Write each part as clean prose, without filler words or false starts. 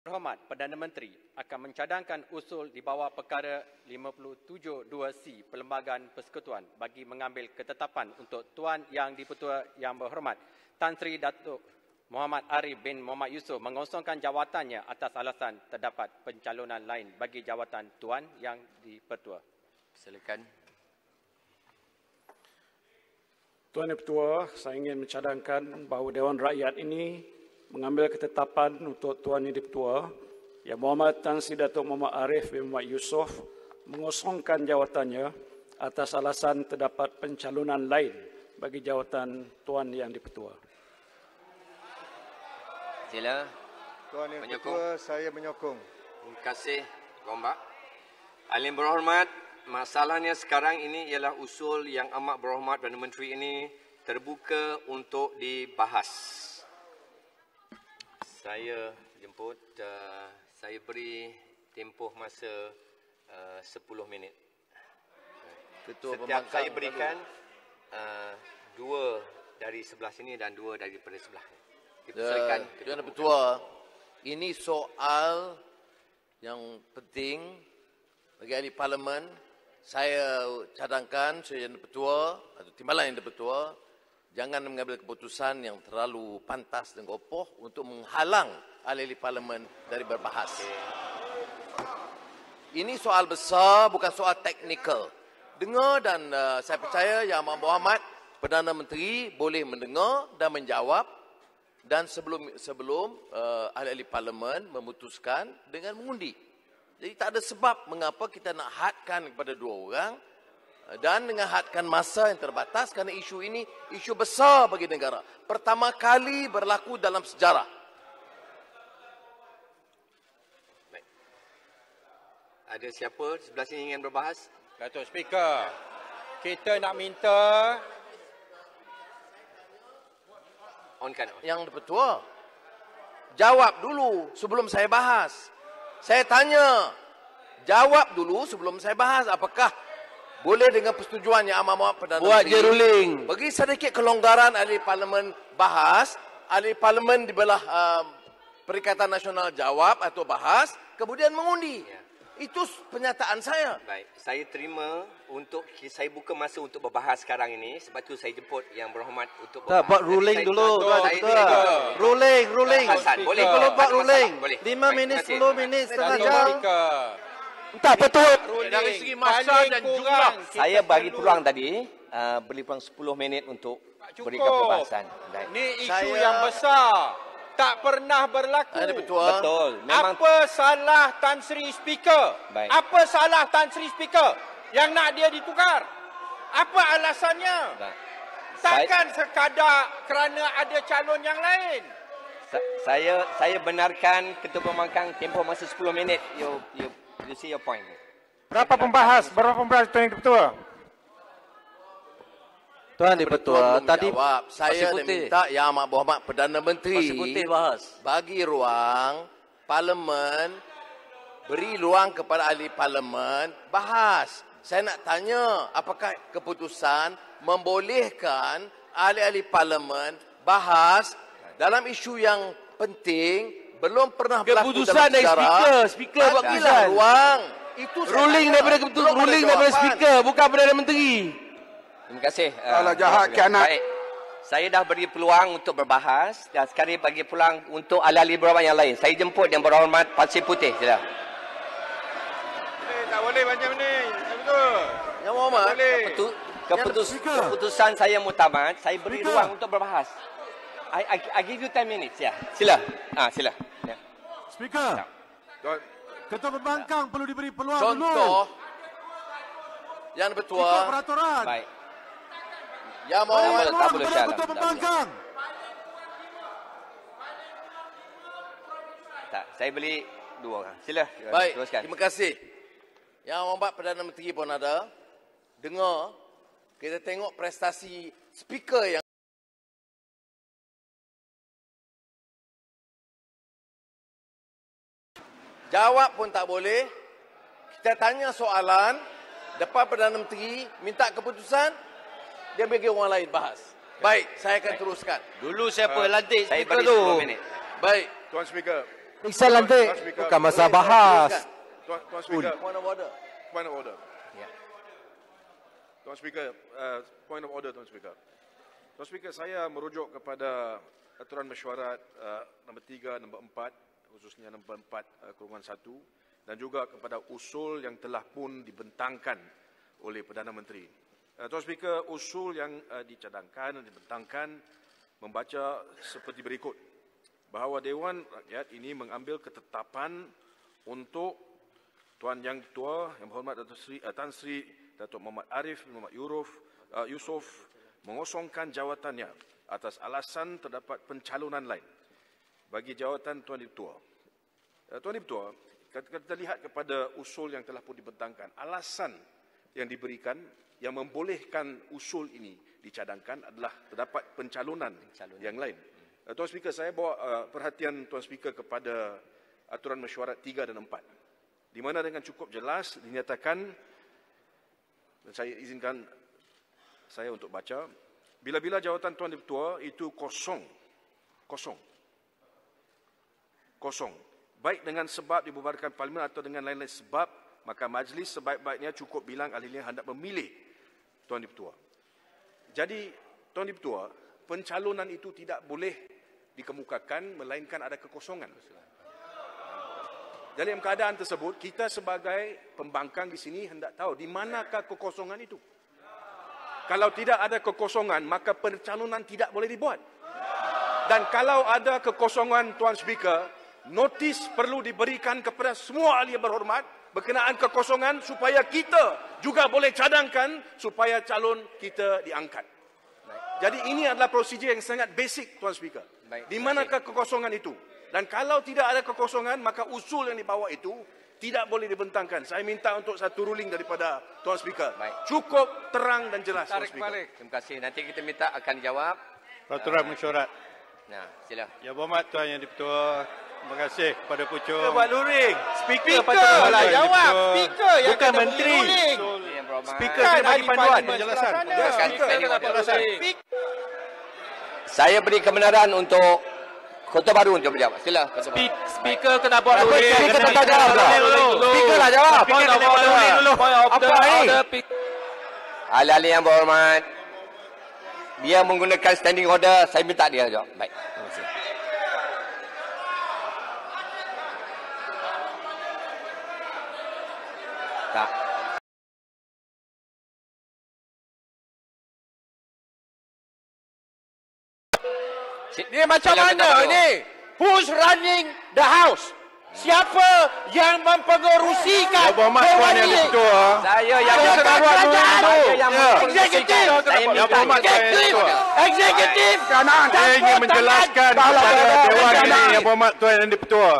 Berhormat Perdana Menteri akan mencadangkan usul di bawah perkara 57(2)C Perlembagaan Persekutuan bagi mengambil ketetapan untuk Tuan Yang di-Pertua Yang Berhormat Tan Sri Datuk Muhammad Arif bin Muhammad Yusof mengosongkan jawatannya atas alasan terdapat pencalonan lain bagi jawatan Tuan Yang di-Pertua. Silakan. Tuan Yang Pertua, saya ingin mencadangkan bahawa Dewan Rakyat ini mengambil ketetapan untuk Tuan Yang di-Pertua Yang Muhammad Tan Sri Datuk Muhammad Arif bin Muhammad Yusof mengosongkan jawatannya atas alasan terdapat pencalonan lain bagi jawatan Tuan Yang di-Pertua. Sila. Tuan Yang Menyokong. Pertua, saya menyokong. Terima kasih, Gombak. Ahli berhormat, masalahnya sekarang ini ialah usul yang amat berhormat Perdana Menteri ini terbuka untuk dibahas. Saya jemput, saya beri tempoh masa 10 minit. Ketua Setiap saya berikan 2 dari sebelah sini dan 2 daripada sebelah. Dipersilakan. Tuan Yang Pertua, ini soal yang penting bagi ahli parlimen. Saya cadangkan Yang Pertua atau Timbalan Yang Pertua jangan mengambil keputusan yang terlalu pantas dan kopoh untuk menghalang ahli parlimen dari berbahas. Ini soal besar, bukan soal teknikal. Dengar dan saya percaya Yang Amat Berhormat Perdana Menteri boleh mendengar dan menjawab, dan sebelum ahli-ahli parlimen memutuskan dengan mengundi. Jadi tak ada sebab mengapa kita nak hadkan kepada 2 orang dan dengan hadkan masa yang terbatas, kerana isu ini isu besar bagi negara. Pertama kali berlaku dalam sejarah. Baik. Ada siapa sebelah sini ingin berbahas? Datuk Speaker, kita nak minta Onkan. Yang di-Pertua, jawab dulu sebelum saya bahas. Saya tanya, jawab dulu sebelum saya bahas. Apakah boleh dengan persetujuan Yang Amat Berhormat Perdana Buat Menteri? je ruling. Bagi sedikit kelonggaran ahli parlimen bahas, ahli parlimen di belah Perikatan Nasional jawab atau bahas, kemudian mengundi. Ya. Itu pernyataan saya. Baik, saya terima untuk saya buka masa untuk berbahas sekarang ini, sebab tu saya jemput Yang Berhormat untuk berbahas. Tak, buat ruling dulu. Ruling. Hasan, boleh. Kalau buat Ada ruling, masalah, boleh. 5 Baik, minit, terima kasih. 10 minit, setengah Datuk jam. Speaker, Tak, betul. Dari segi masa paling dan kurang jumlah. kita Saya bagi perlu- peluang tadi, beri peluang 10 minit untuk berikan perbahasan. Baik. Ni isu Saya- yang besar. Tak pernah berlaku. Ahli Pertua. Betul. Memang Apa salah Tan Sri Speaker? Baik. Apa salah Tan Sri Speaker yang nak dia ditukar? Apa alasannya? Baik. Takkan sekadar kerana ada calon yang lain. Saya benarkan Ketua Pembangkang tempoh masa 10 minit. You see your point. Berapa pembahas Tuan Yang di-Pertua? Tuan Yang di-Pertua, Belum tadi menjawab. Saya dah minta Yang Amat Berhormat Perdana Menteri bagi ruang parlimen, beri ruang kepada ahli parlimen bahas. Saya nak tanya, apakah keputusan membolehkan ahli-ahli parlimen bahas dalam isu yang penting, belum pernah berlaku keputusan dalam dari sejarah. speaker buat Bagilah keputusan. ruang. Itu saya Ruling tanya. daripada Belum ada ruling daripada jawapan. speaker, bukan Perdana Menteri. Terima kasih. Alah, jahat ke anak. Baik. Saya dah beri peluang untuk berbahas dan sekarang bagi peluang untuk ahli-ahli berhormat yang lain. Saya jemput Yang Berhormat Pasir Putih. Sila. Tak boleh macam ni. Betul. Yang Berhormat. Keputusan saya muktamad, saya beri ruang untuk berbahas. I give you 10 minutes. Ya. Sila. Sila. Ya. Speaker, Tuan, Ketua Pembangkang perlu diberi peluang Contoh yang Ikut bertuah peraturan. Baik. Yang Berhormat tak Peluang boleh kepada syarat. Ketua Tak Pembangkang. Tak, saya beli 2 orang. Sila. Baik, Teruskan. terima kasih. Yang Berhormat Perdana Menteri pun ada. Dengar, kita tengok prestasi speaker yang jawab pun tak boleh. Kita tanya soalan, depan Perdana Menteri minta keputusan, dia bagi orang lain bahas. Baik, saya akan teruskan. Dulu siapa lantik Saya speaker bagi tu? 10 minit. Baik, Tuan Speaker, Periksa lantik. Bukan masa bahas. Tuan Speaker. Point of order. Point of order. Ya. Tuan Speaker, point of order Tuan Speaker. Tuan Speaker, saya merujuk kepada aturan mesyuarat nombor 3, nombor 4, khususnya nombor 4/1 dan juga kepada usul yang telah pun dibentangkan oleh Perdana Menteri. Tuan Speaker, usul yang dicadangkan dan dibentangkan membaca seperti berikut. Bahawa Dewan Rakyat ini mengambil ketetapan untuk Tuan Yang Ketua Yang Berhormat Tan Sri Datuk Muhammad Arif Muhammad Yusof mengosongkan jawatannya atas alasan terdapat pencalonan lain bagi jawatan Tuan Yang Ketua. Tuan Yang Ketua, kita lihat kepada usul yang telah pun dibentangkan, alasan yang diberikan yang membolehkan usul ini dicadangkan adalah terdapat pencalonan yang lain. Tuan Speaker, saya bawa perhatian Tuan Speaker kepada aturan mesyuarat 3 dan 4. Di mana dengan cukup jelas dinyatakan, dan saya izinkan saya untuk baca, bila-bila jawatan Tuan Ketua itu kosong, baik dengan sebab dibubarkan Parlimen atau dengan lain-lain sebab, maka majlis sebaik-baiknya cukup bilang ahli yang hendak memilih Tuan Ketua. Jadi, Tuan Ketua, pencalonan itu tidak boleh dikemukakan melainkan ada kekosongan. Dalam keadaan tersebut, kita sebagai pembangkang di sini hendak tahu di manakah kekosongan itu. Kalau tidak ada kekosongan, maka pencalonan tidak boleh dibuat. Dan kalau ada kekosongan, Tuan Speaker, notis perlu diberikan kepada semua ahli yang berhormat berkenaan kekosongan supaya kita juga boleh cadangkan supaya calon kita diangkat. Jadi ini adalah prosedur yang sangat basic, Tuan Speaker. Di manakah kekosongan itu? Dan kalau tidak ada kekosongan, maka usul yang dibawa itu tidak boleh dibentangkan. Saya minta untuk satu ruling daripada Tuan Speaker. Cukup terang dan jelas, Tuan Speaker. Terima kasih. Nanti kita minta akan jawab. Peraturan mesyuarat. Nah, sila. Yang Berhormat Tuan Yang Di-Pertua, terima kasih kepada Pucung. Kita buat luring. Speaker Speaker lah patut jawab. Speaker yang bukan kena menteri. ruling. Speaker kena bagi panduan. Penjelasan. Saya beri kebenaran untuk Kota Baru untuk menjawab. Sila. Speaker kena buat ruling. Speaker tak jawab. Speaker lah jawab. Apa ini? Ahli-ahli yang berhormat, dia menggunakan standing order, saya minta dia jawab. Baik. Terima kasih. Tak. Ni macam mana ni? Who's running the house? Siapa yang mempengerusikan Yang Berhormat Tuan Yang Di-Pertua. Saya yang Eksekutif. Yang Berhormat Tuan Yang Di-Pertua. Eksekutif. Saya ingin menjelaskan kepada Dewan ini Yang Berhormat Tuan Yang Di-Pertua.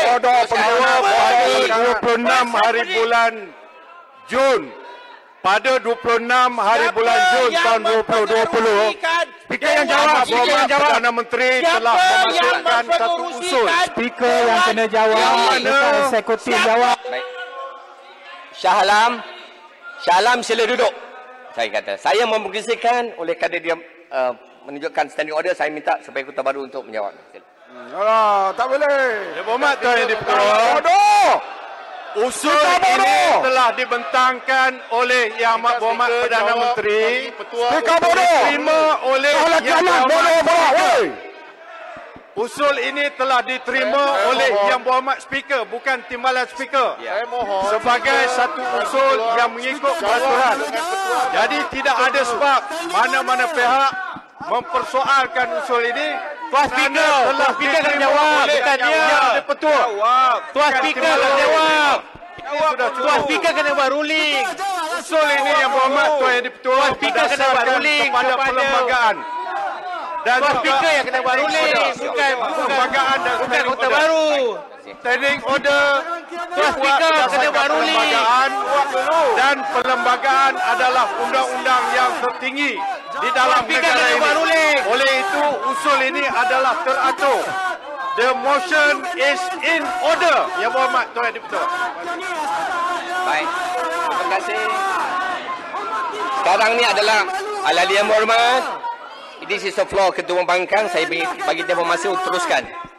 Pada 26 hari bulan Jun. Pada 26 hari bulan Jun tahun 2020, Speaker yang jawab, Perdana Menteri telah memasukkan satu usul. Speaker yang kena jawab, bukan eksekutif jawab. Shah Alam sila duduk. Saya kata, saya memperkesikan oleh kerana dia menunjukkan standing order, saya minta supaya Kota Baru untuk menjawab. Alah, tak boleh. Yang Berhormat Tuan Yang Di-Pertua. Usul ini telah dibentangkan oleh Yang Amat Berhormat Perdana Menteri. Diterima oleh Yang Berhormat. Usul ini telah diterima oleh Yang Berhormat Speaker, bukan timbalan Speaker. Saya mohon. Sebagai satu usul yang mengikut peraturan. Jadi tidak ada sebab mana-mana pihak mempersoalkan usul ini. Tuan Speaker, Tuan Speaker kena jawab, bukan dia. Yang Di-Pertua. Tuan Speaker kena jawab. Tuan Speaker kena buat ruling. Usul ini Yang Berhormat Tuan Yang Di-Pertua Tuan Speaker kena buat ruling kepada perlembagaan. Dan Tuan Speaker yang kena buat ruling, bukan perlembagaan dan bukan Kota Baru. Standing order. Tuan Speaker kena buat ruling. Dan perlembagaan adalah undang-undang yang tertinggi di dalam negara ini. Oleh itu, usul ini adalah teratur. The motion is in order. Yang Berhormat Tuan Yang Di-Pertua. Baik. Terima kasih. Sekarang ni adalah ahli yang berhormat. This is the floor Ketua Pembangkang. Saya bagi dia masa untuk teruskan.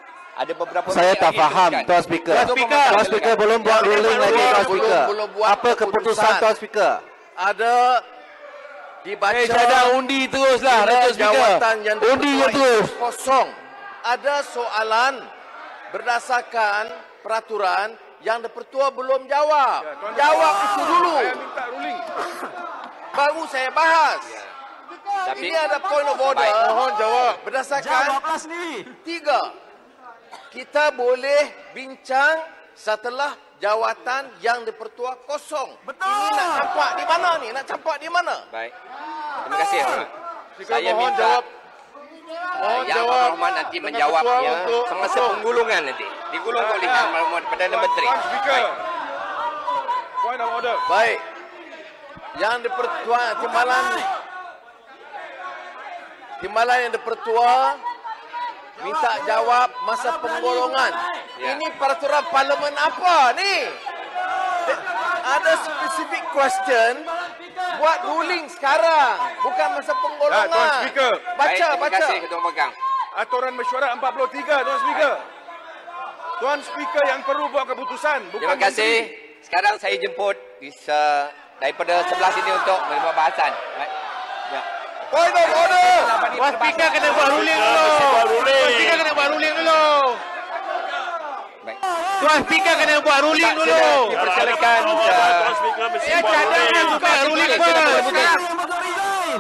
Ada beberapa Saya tak lagi faham, teruskan. Tuan Speaker. Tuan Speaker belum buat ruling lagi, Tuan Speaker. Belum buat Apa keputusan Tuan Speaker? Ada dibaca Cadang undi teruslah, bila Tuan Speaker. jawatan yang Undi je dipertuai terus. kosong. Ada soalan berdasarkan peraturan yang Dipertua belum jawab. Jawab itu dulu. Saya minta ruling. Baru saya bahas. Tapi Ini ada point of order. Mohon jawab. Berdasarkan Jawablah sendiri. 3. Kita boleh bincang setelah jawatan yang Dipertua kosong. Betul. Ini nak campak di mana ni? Nak campak di mana? baik. Terima kasih. Hormat. Speaker Saya mohon minta jawab. Mohon Yang jawab. Berhormat nanti dengan menjawabnya Ketua untuk semasa penggulungan nanti. Digulung oleh Yang Berhormat Perdana Menteri. Tuan Speaker. Point of order. Baik. Yang Dipertua timbalan yang Dipertua minta jawab masa penggolongan. Ya. Ini peraturan parlimen apa ni? Ada specific question, buat ruling sekarang, bukan masa penggolongan. Tuan Speaker. Baik, terima Baca. kasih Ketua Pegang. Aturan mesyuarat 43, Tuan Speaker. Tuan Speaker yang perlu buat keputusan, bukan Terima kasih. menteri. Sekarang saya jemput daripada sebelah sini untuk menerima bahasan. Baik. Ya. Point of order. Tuan Speaker kena buat ruling dulu. Tuan Speaker kena buat ruling dulu. Baik. Tuan Speaker kena buat ruling dulu. Dipersilakan. Tuan Speaker mesti Ya, buat cadang ruling. buka ruling first. Yang betul resign.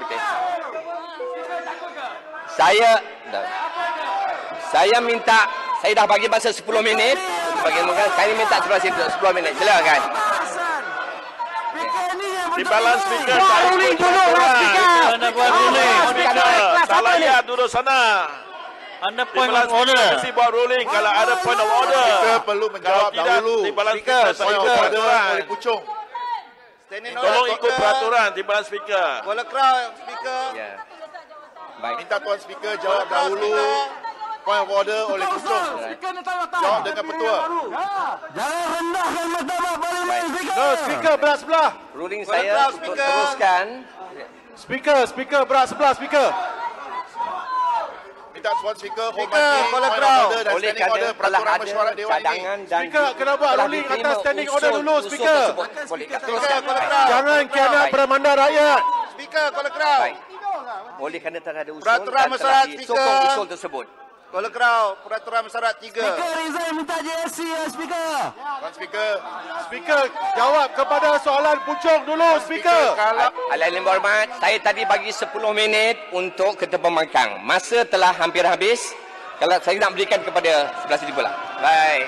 Saya minta, saya dah bagi masa 10 minit. Bagaimana saya minta sebelah sini 10 minit. Silakan. Speaker ni yang betul Timbalan resign. Speaker. Buat saya ruling ikut dulu, peraturan. Speaker. Anda buat ruling. Speaker, salah ya duduk sana. Anda point Timbalan of order. Speaker mesti buat ruling kalau ada point of order. Speaker perlu menjawab Kalau tidak, dahulu. Timbalan Speaker, Speaker tak point of ikut order peraturan. oleh Puchong. Tolong ikut peraturan Timbalan Speaker. Bola crowd, Speaker. Ya. Baik. Minta Tuan Speaker jawab dahulu. Point of order oleh Puchong. Speaker ni tak datang. Jawab dengan Petua. Jangan rendahkan martabat parlimen, Speaker. No, Speaker berat sebelah. Ruling Boleh saya keras, untuk Speaker. teruskan. Speaker berat sebelah, Speaker. Minta Tuan Speaker Speaker, hormati bola point of crowd. order dan Oleh standing order kerana telah peraturan ada mesyuarat Dewan ini. cadangan dan Speaker, kena buat telah ruling diterima atas standing order dulu, usul Speaker. tersebut. Boleh teruskan. bola Baik. crowd. Jangan kianat Baik. beramanda rakyat. Speaker, bola crowd. Baik. Oleh kerana telah ada usul Peraturan dan telah mesyuarat, disokong Speaker. usul tersebut. Bola crowd, peraturan mesyuarat 3. Speaker resign minta JSC ya, Speaker. Tuan Speaker. Speaker, jawab kepada soalan Puchong dulu, Speaker. Kalau Al-Alim Berhormat, saya tadi bagi 10 minit untuk Ketua Pembangkang. Masa telah hampir habis. Kalau saya nak berikan kepada sebelah sini pula. Baik.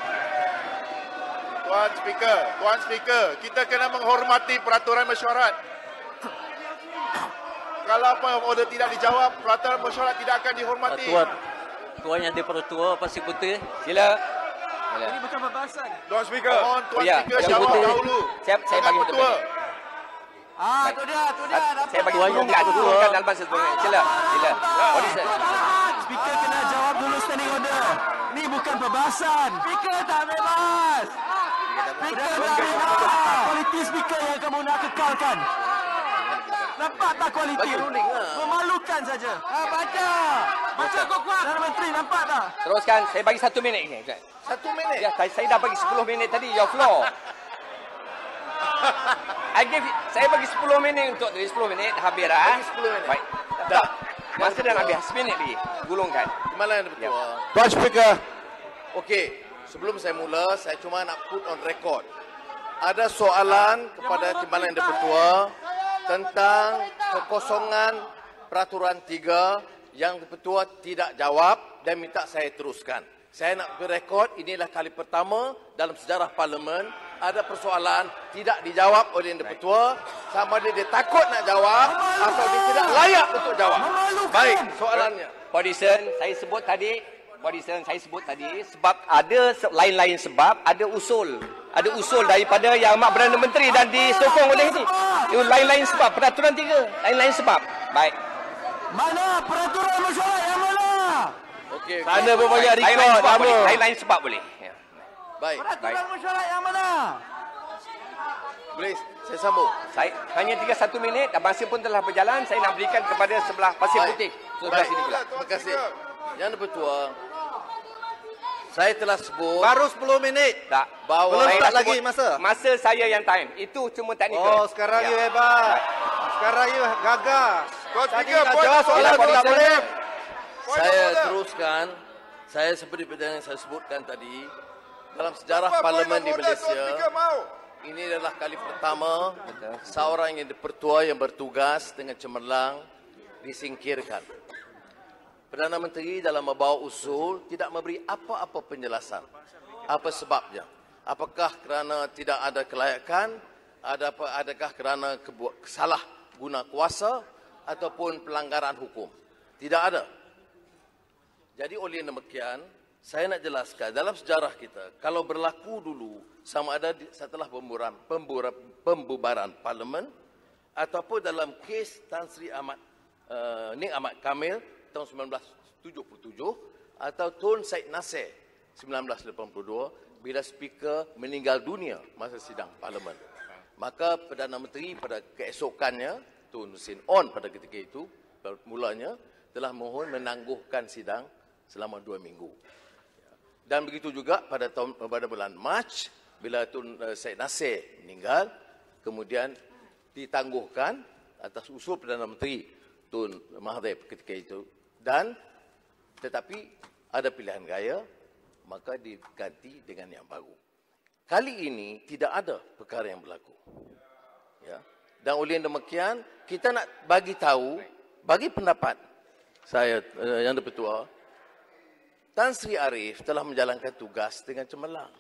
Tuan Speaker, kita kena menghormati peraturan mesyuarat. Kalau point of order tidak dijawab, peraturan mesyuarat tidak akan dihormati. Tuan yang Dipertua Pasir Putih. Sila. Ini bukan pembahasan. Tuan Speaker. Mohon Tuan Ya, Speaker Yang jawab Putih. dahulu. Saya Dengan bagi untuk Petua. Tu dia. Saya bagi Tuan yang turunkan Dipertua. dalam masa 10 minit. Sila. Audition. Speaker kena jawab dulu standing order. Ni bukan pembahasan. Speaker tak bebas. Speaker tak bebas. Kualiti speaker yang kamu nak kekalkan. Nampak tak kualiti? Bagi ruling lah. Memalukan saja. Baca. Baca kuat-kuat. Perdana Menteri nampak tak? Teruskan. Saya bagi 1 minit. 1 minit. Ya, saya dah bagi 10 minit tadi. Your floor. Saya bagi 10 minit untuk 10 minit. Habis dah. Bagi 10 minit. Baik. Tak. Masa dah nak habis. 1 minit lagi. Gulungkan. Timbalan yang Dipertua. Tuan Speaker. Okey, sebelum saya mula, saya cuma nak put on record. Ada soalan kepada Timbalan yang Dipertua tentang kekosongan peraturan 3 yang Dipertua tidak jawab dan minta saya teruskan. Saya nak berekod, inilah kali pertama dalam sejarah parlimen ada persoalan tidak dijawab oleh Yang Dipertua, sama ada dia takut nak jawab atau dia tidak layak untuk jawab. Baik, soalannya. Audition, saya sebut tadi sebab ada lain-lain sebab, ada usul daripada Yang Amat Perdana Menteri dan disokong oleh ini. Itu lain-lain sebab, peraturan 3, lain-lain sebab. Baik. Mana peraturan mesyuarat yang mana? Okey. Sana pun banyak Lain-lain rekod. sebab boleh. Apa? Lain-lain sebab boleh. Ya. Baik, Peraturan mesyuarat yang mana? boleh saya sambung. Saya hanya tinggal 1 minit dan masa pun telah berjalan. Saya nak berikan kepada sebelah Pasir Baik. Putih. Sebelah sini pula. Terima kasih. Yang Dipertua, Saya telah sebut Baru 10 minit. Tak. Bahawa Belum Saya start dah lagi sebut masa. Masa saya yang time. Itu cuma teknikal. Oh, sekarang you hebat. Sekarang you gagas. Tuan Tadi Speaker, tak point jawab of soalan order, tu tak Tuan boleh. Speaker. saya teruskan. Saya seperti yang saya sebutkan tadi, dalam sejarah parlimen di Malaysia, ini adalah kali pertama seorang yang dipertua yang bertugas dengan cemerlang disingkirkan. Perdana Menteri dalam membawa usul tidak memberi apa-apa penjelasan. Apa sebabnya? Apakah kerana tidak ada kelayakan? Adakah kerana salah guna kuasa ataupun pelanggaran hukum? Tidak ada. Jadi oleh demikian, saya nak jelaskan dalam sejarah kita, kalau berlaku dulu sama ada setelah pembubaran parlimen ataupun dalam kes Tan Sri Ning Ahmad Kamil tahun 1977 atau Tun Syed Nasir 1982 bila speaker meninggal dunia masa sidang parlimen. Maka Perdana Menteri pada keesokannya, Tun Hussein On pada ketika itu mulanya telah mohon menangguhkan sidang selama 2 minggu. Dan begitu juga pada bulan Mac bila Tun Syed Nasir meninggal, kemudian ditangguhkan atas usul Perdana Menteri Tun Mahathir ketika itu. Dan tetapi ada pilihan gaya, maka diganti dengan yang baru. Kali ini tidak ada perkara yang berlaku. Ya. Dan oleh demikian, kita nak bagi tahu, bagi pendapat saya yang dipertua, Tan Sri Arif telah menjalankan tugas dengan cemerlang.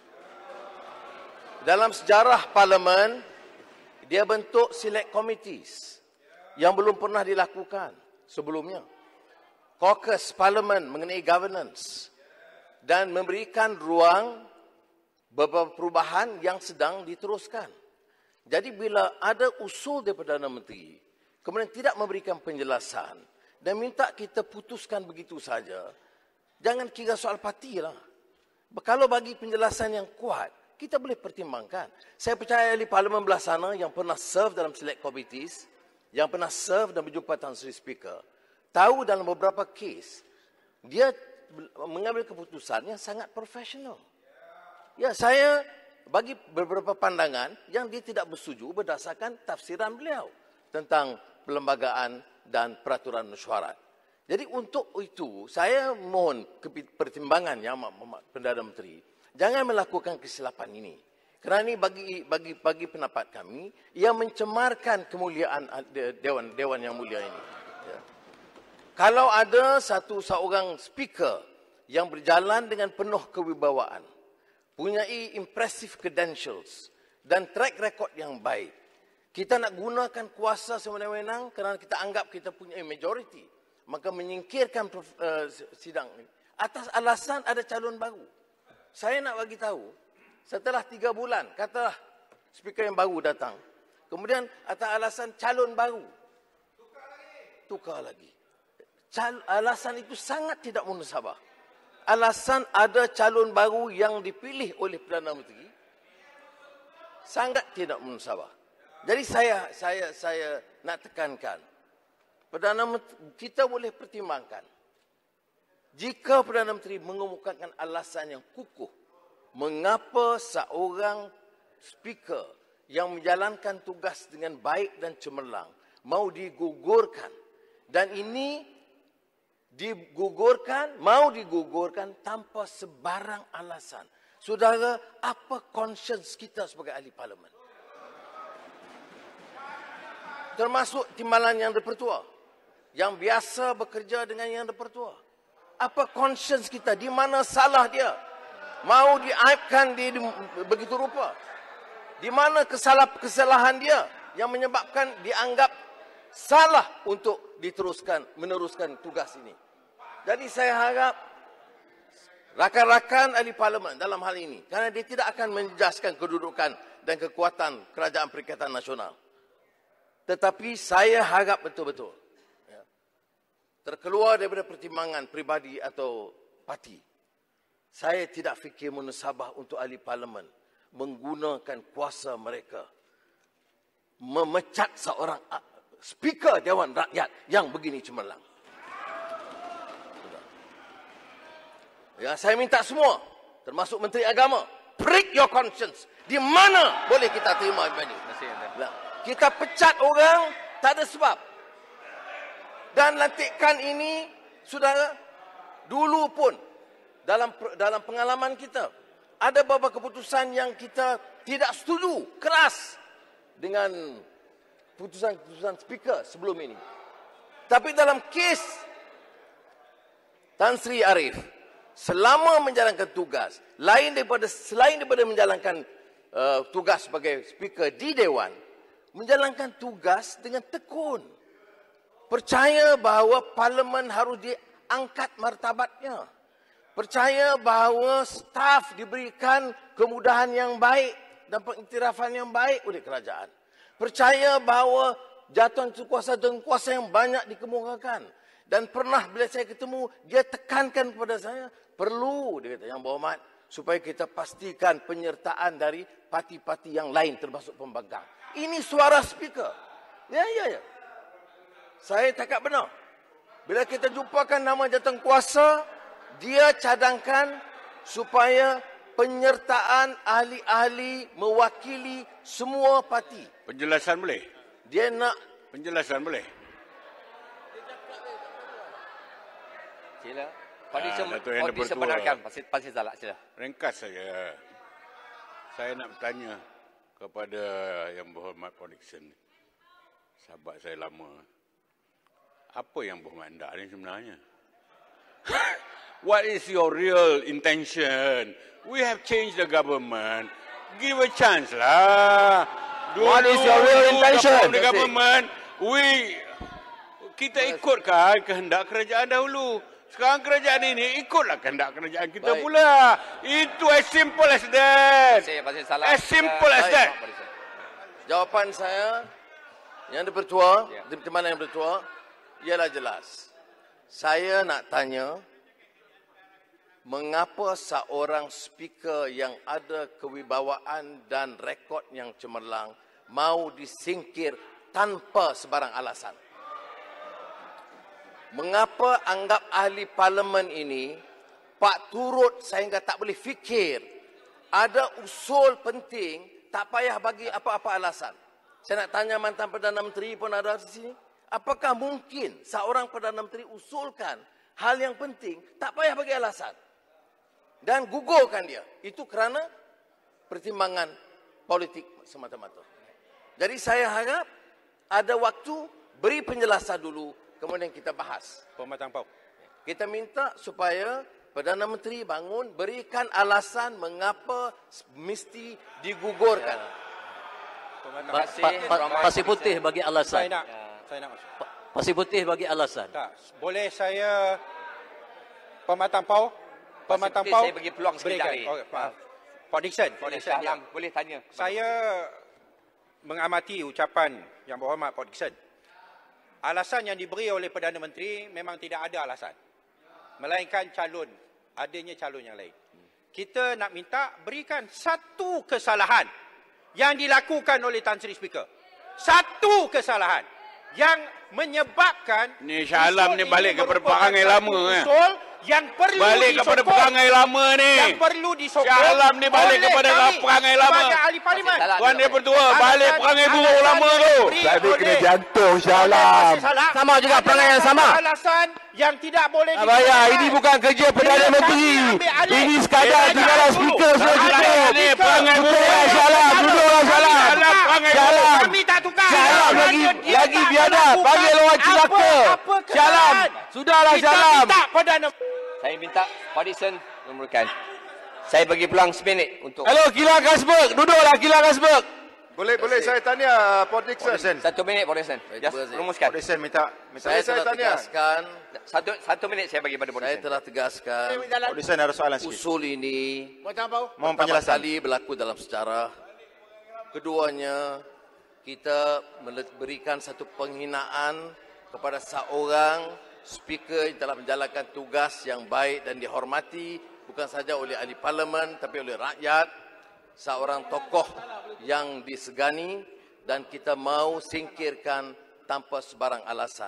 Dalam sejarah parlimen, dia bentuk select committees yang belum pernah dilakukan sebelumnya. Caucus parlimen mengenai governance dan memberikan ruang beberapa perubahan yang sedang diteruskan. Jadi bila ada usul daripada Perdana Menteri, kemudian tidak memberikan penjelasan dan minta kita putuskan begitu saja, jangan kira soal parti lah. Kalau bagi penjelasan yang kuat, kita boleh pertimbangkan. Saya percaya ahli parlimen belah sana yang pernah serve dalam select committees, yang pernah serve dan berjumpa Tan Sri Speaker, tahu dalam beberapa kes, dia mengambil keputusan yang sangat profesional. Ya, saya bagi beberapa pandangan yang dia tidak bersetuju berdasarkan tafsiran beliau tentang perlembagaan dan peraturan mesyuarat. Jadi untuk itu, saya mohon pertimbangan Yang Amat Perdana Menteri, jangan melakukan kesilapan ini. Kerana ini bagi pendapat kami, ia mencemarkan kemuliaan Dewan yang mulia ini. Ya. Kalau ada seorang speaker yang berjalan dengan penuh kewibawaan, punyai impressive credentials dan track record yang baik, kita nak gunakan kuasa sewenang-wenang kerana kita anggap kita punya majority, maka menyingkirkan sidang ini atas alasan ada calon baru. Saya nak bagi tahu, setelah 3 bulan, katalah speaker yang baru datang, kemudian atas alasan calon baru, tukar lagi. Alasan itu sangat tidak munasabah. Alasan ada calon baru yang dipilih oleh Perdana Menteri sangat tidak munasabah. Jadi saya nak tekankan, Perdana Menteri, kita boleh pertimbangkan. Jika Perdana Menteri mengemukakan alasan yang kukuh, mengapa seorang speaker yang menjalankan tugas dengan baik dan cemerlang mau digugurkan, dan ini mau digugurkan tanpa sebarang alasan. Saudara, apa conscience kita sebagai ahli parlimen? Termasuk timbalan Yang di-Pertua, yang biasa bekerja dengan Yang di-Pertua. Apa conscience kita? Di mana salah dia? Mau diaibkan dia begitu rupa? Di mana kesalahan dia yang menyebabkan dianggap salah untuk meneruskan tugas ini? Jadi saya harap rakan-rakan ahli parlimen dalam hal ini, kerana dia tidak akan menjejaskan kedudukan dan kekuatan Kerajaan Perikatan Nasional. Tetapi saya harap betul-betul, ya, terkeluar daripada pertimbangan peribadi atau parti, saya tidak fikir munasabah untuk ahli parlimen menggunakan kuasa mereka memecat seorang speaker Dewan Rakyat yang begini cemerlang. Ya, saya minta semua, termasuk Menteri Agama, prick your conscience. Di mana boleh kita terima ini? Kita pecat orang tak ada sebab. Dan lantikan ini, saudara, dulu pun dalam pengalaman kita ada beberapa keputusan yang kita tidak setuju keras dengan keputusan speaker sebelum ini. Tapi dalam kes Tan Sri Arif, selama menjalankan tugas, selain daripada menjalankan tugas sebagai speaker di Dewan, menjalankan tugas dengan tekun. Percaya bahawa Parlimen harus diangkat martabatnya. Percaya bahawa staf diberikan kemudahan yang baik dan pengiktirafan yang baik oleh kerajaan. Percaya bahawa jatuhan kuasa dan kuasa yang banyak dikemukakan. Dan pernah bila saya ketemu, dia tekankan kepada saya, perlu, dia kata, Yang Berhormat, supaya kita pastikan penyertaan dari parti-parti yang lain termasuk pembangkang. Ini suara speaker. Ya. Saya cakap benar. Bila kita jumpakan nama jatuhan kuasa, dia cadangkan supaya penyertaan ahli-ahli mewakili semua parti. Penjelasan boleh? Dia nak penjelasan boleh? Sila. Pak Dixon benarkan. Pasti salah. Sila. Ringkas saja. Saya nak bertanya kepada Yang Berhormat Pak Dixon. Sahabat saya lama. Apa yang berhormat anda ni sebenarnya? What is your real intention? We have changed the government. Give a chance lah. What is your real intention? The government, kita ikutkan kehendak kerajaan dahulu. Sekarang kerajaan ini ikutlah kehendak kerajaan kita pula. Itu as simple as that. As simple as that. Jawapan saya, Yang Dipertua, di mana Yang Dipertua, ialah jelas. Saya nak tanya, mengapa seorang speaker yang ada kewibawaan dan rekod yang cemerlang mau disingkir tanpa sebarang alasan? Mengapa anggap ahli parlimen ini pak turut sehingga tak boleh fikir? Ada usul penting, tak payah bagi apa-apa alasan. Saya nak tanya mantan Perdana Menteri pun ada di sini. Apakah mungkin seorang Perdana Menteri usulkan hal yang penting, tak payah bagi alasan dan gugurkan dia? Itu kerana pertimbangan politik semata-mata. Jadi saya harap ada waktu, beri penjelasan dulu, kemudian kita bahas. Perkhidmatan Pau. Kita minta supaya Perdana Menteri bangun, berikan alasan mengapa mesti digugurkan. Pasir putih bagi alasan. Saya nak masuk. Pasir putih bagi alasan. Tak, boleh saya Perkhidmatan Pau? Perkhidmatan Pau. Saya bagi peluang sekejap ni. Pak Dixon. Boleh tanya. Saya mengamati ucapan Yang Berhormat Pak Dixon. Alasan yang diberi oleh Perdana Menteri memang tidak ada alasan. Melainkan adanya calon yang lain. Kita nak minta berikan satu kesalahan yang dilakukan oleh Tan Sri Speaker. Satu kesalahan yang menyebabkan ni Shah Alam ni balik kepada perangai lama usul yang perlu balik kepada perangai lama ni. Yang perlu disokong. Shah Alam ni balik kepada perangai lama. Sebagai ahli parlimen. Tuan Dia Pertua balik perangai buruk lama tu. Tapi kena jantung Shah Alam. Sama juga perangai yang sama. Alasan yang tidak boleh Abaya, ini bukan kerja Perdana Menteri. Ini sekadar tinggalan speaker saja. Ni perangai buruk Shah Alam, duduklah Shah Alam. Shah Alam. Kami tak tukar. Shah Alam lagi biadab. Panggil orang celaka. Shah Alam. Sudahlah Shah Alam. Saya minta Pak Dixon memerlukan. Saya bagi peluang seminit untuk. Hello, Kilang Kasberg. Duduklah Kilang Kasberg. Boleh saya tanya Pak Dixon. 1 minit Pak Dixon. Rumuskan. Pak Dixon minta Saya telah tanya. tegaskan. Satu minit saya bagi pada Pak Saya Dixon. telah tegaskan. Pak Dixon ada soalan sikit. Usul ini Mohon pertama penjelasan. kali berlaku dalam sejarah. Keduanya, kita berikan satu penghinaan kepada seorang speaker yang telah menjalankan tugas yang baik dan dihormati bukan saja oleh ahli parlimen tapi oleh rakyat, seorang tokoh yang disegani dan kita mau singkirkan tanpa sebarang alasan.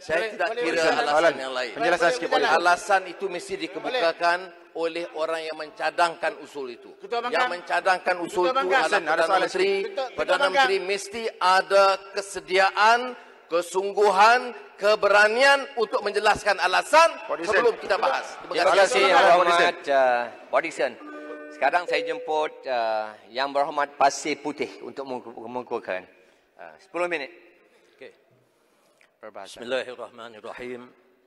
Saya tidak kira alasan yang lain. Penjelasan sikit boleh. Alasan itu mesti dikemukakan oleh orang yang mencadangkan usul itu. Yang mencadangkan usul itu adalah Perdana Menteri mesti ada kesediaan, kesungguhan, keberanian untuk menjelaskan alasan sebelum kita bahas. Terima kasih Yang Berhormat Pak Dixon. Sekarang saya jemput Yang Berhormat Pasir Putih untuk mengukuhkan 10 minit. Bismillahirrahmanirrahim.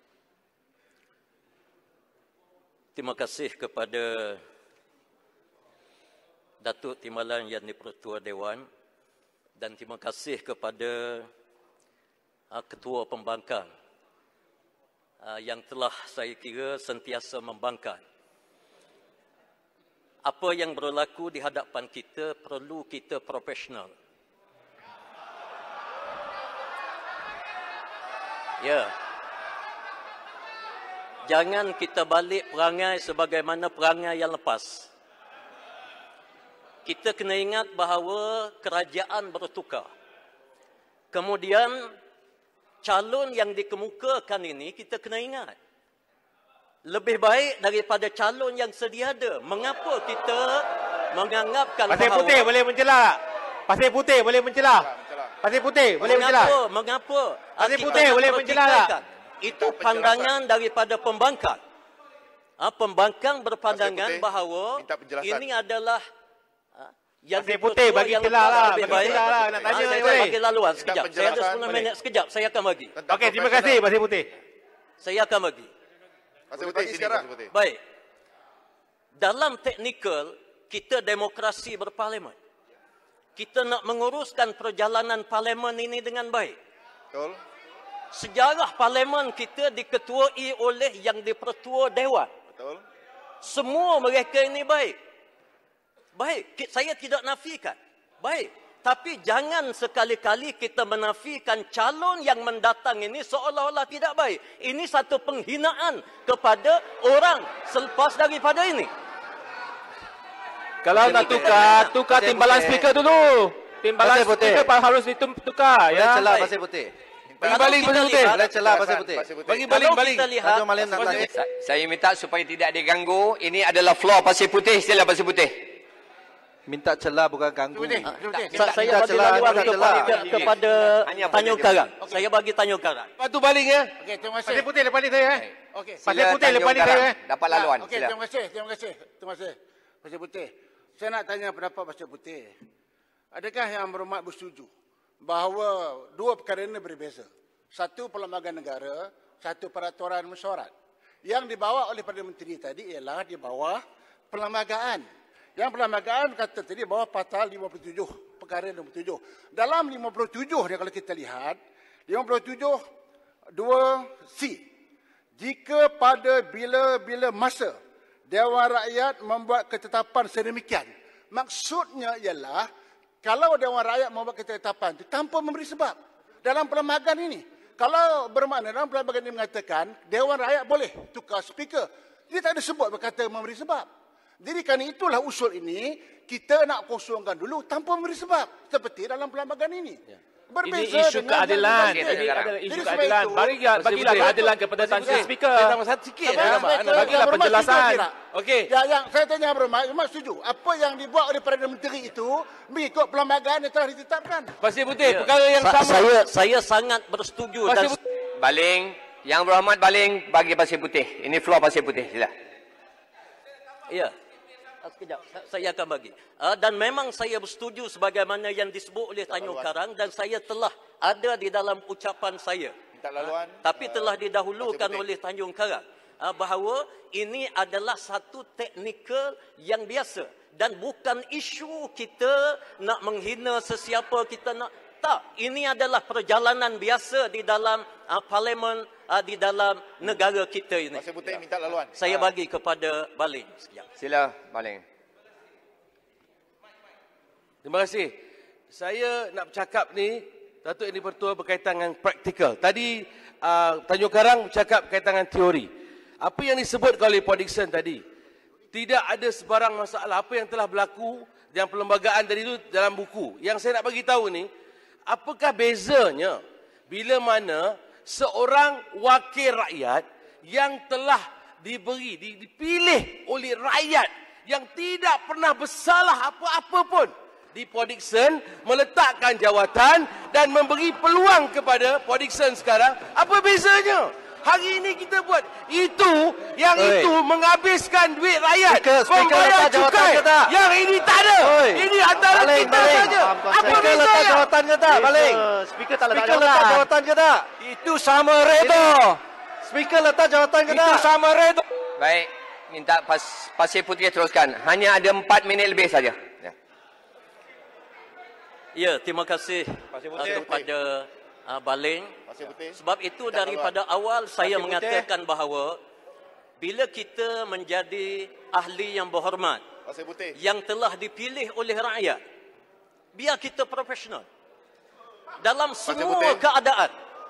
Terima kasih kepada Datuk Timbalan Yang di-Pertua Dewan dan terima kasih kepada Ketua Pembangkang yang telah saya kira sentiasa membangkang. Apa yang berlaku di hadapan kita perlu kita profesional. Ya. Jangan kita balik perangai sebagaimana perangai yang lepas. Kita kena ingat bahawa kerajaan bertukar. Kemudian calon yang dikemukakan ini kita kena ingat. Lebih baik daripada calon yang sedia ada. Mengapa kita menganggapkan Pasir Putih boleh mencelah. Pasir Putih boleh mencelah. Pasir Putih boleh mencelah. Mengapa? Pasir Putih boleh mencelah tak? Itu pandangan daripada pembangkang. Pembangkang berpandangan bahawa ini adalah yang Pasir Putih bagi celah lah. Bagi celah lah. Nak tanya saya bagi laluan sekejap. Saya ada 10 minit sekejap. Saya akan bagi. Okey, terima kasih Pasir Putih. Saya akan bagi. Pasir Putih sekarang. Baik. Dalam teknikal, kita demokrasi berparlimen. Kita nak menguruskan perjalanan parlimen ini dengan baik. Betul. Sejarah parlimen kita diketuai oleh Yang di-Pertua Dewan. Betul. Semua mereka ini baik. Baik, saya tidak nafikan. Baik. Tapi jangan sekali-kali kita menafikan calon yang mendatang ini seolah-olah tidak baik. Ini satu penghinaan kepada orang selepas daripada ini. Kalau nak tukar timbalan speaker dulu. Timbalan speaker harus ditukar ya. Celah Pasir Putih. Bagi balik Pasir Putih. Boleh celah Pasir Putih. Bagi balik. Saya minta supaya tidak diganggu. Ini adalah floor Pasir Putih. Sila Pasir Putih. Minta celah bukan ganggu. Saya bagi laluan kepada Tanjung Karang. Saya bagi Tanjung Karang. Lepas tu balik ya. Okey, terima kasih. Pasir Putih lepas ni saya. Okey. Pasir Putih lepas ni saya. Dapat laluan. Okey, terima kasih. Pasir Putih. Saya nak tanya pendapat Pasir Putih. Adakah Yang Berhormat bersetuju bahawa dua perkara ini berbeza? Satu perlembagaan negara, satu peraturan mesyuarat. Yang dibawa oleh Perdana Menteri tadi ialah di bawah perlembagaan. Yang perlembagaan kata tadi bawah pasal 57, perkara 57. Dalam 57 dia kalau kita lihat, 57 2C. Jika pada bila-bila masa Dewan Rakyat membuat ketetapan sedemikian. Maksudnya ialah kalau Dewan Rakyat membuat ketetapan itu tanpa memberi sebab. Dalam perlembagaan ini. Kalau bermakna dalam perlembagaan ini mengatakan Dewan Rakyat boleh tukar speaker. Dia tak ada sebut berkata memberi sebab. Jadi kerana itulah usul ini, kita nak kosongkan dulu tanpa memberi sebab. Seperti dalam perlembagaan ini. Ya. Berbeza ini isu keadilan. Ini adalah isu keadilan. Bagilah keadilan kepada Tan Sri Speaker. Bagilah penjelasan. Okey. Yang saya tanya Berhormat setuju. Apa yang dibuat oleh Perdana Menteri itu mengikut perlembagaan yang telah ditetapkan. Pasir Putih, perkara yang sama. Saya sangat bersetuju. Baling. Yang Berhormat baling bagi Pasir Putih. Ini floor Pasir Putih. Sila. Ya. Sekejap, saya akan bagi. Dan memang saya bersetuju sebagaimana yang disebut oleh Tanjung Karang dan saya telah ada di dalam ucapan saya. Tapi telah didahulukan oleh Tanjung Karang bahawa ini adalah satu teknikal yang biasa dan bukan isu kita nak menghina sesiapa kita nak. Tak, ini adalah perjalanan biasa di dalam parlimen di dalam negara kita ini. Pasir Putih minta laluan. Saya bagi kepada Baling. Sila Baling. Terima kasih. Saya nak bercakap ni, Datuk Yang di-Pertua berkaitan dengan praktikal. Tadi Tanjung Karang bercakap berkaitan dengan teori. Apa yang disebut oleh Pak Dixon tadi, tidak ada sebarang masalah. Apa yang telah berlaku dalam perlembagaan tadi itu dalam buku. Yang saya nak bagi tahu ni, apakah bezanya bila mana seorang wakil rakyat yang telah dipilih oleh rakyat yang tidak pernah bersalah apa-apa pun di Port Dickson, meletakkan jawatan dan memberi peluang kepada Port Dickson sekarang. Apa bezanya? Hari ini kita buat itu, yang itu menghabiskan duit rakyat, membayar cukai. Yang ini tak ada. Ini antara kita saja. Apa bezanya? Letak jawatan ke tak? Balik. Speaker tak letak jawatan ke tak? Itu sama redo. Speaker letak jawatan ke tak? Itu sama redo. Baik, minta Pasir Putih teruskan. Hanya ada 4 minit lebih saja. Ya, terima kasih kepada Baling. Sebab itu daripada awal saya mengatakan bahawa bila kita menjadi ahli yang berhormat, yang telah dipilih oleh rakyat, biar kita profesional dalam semua keadaan.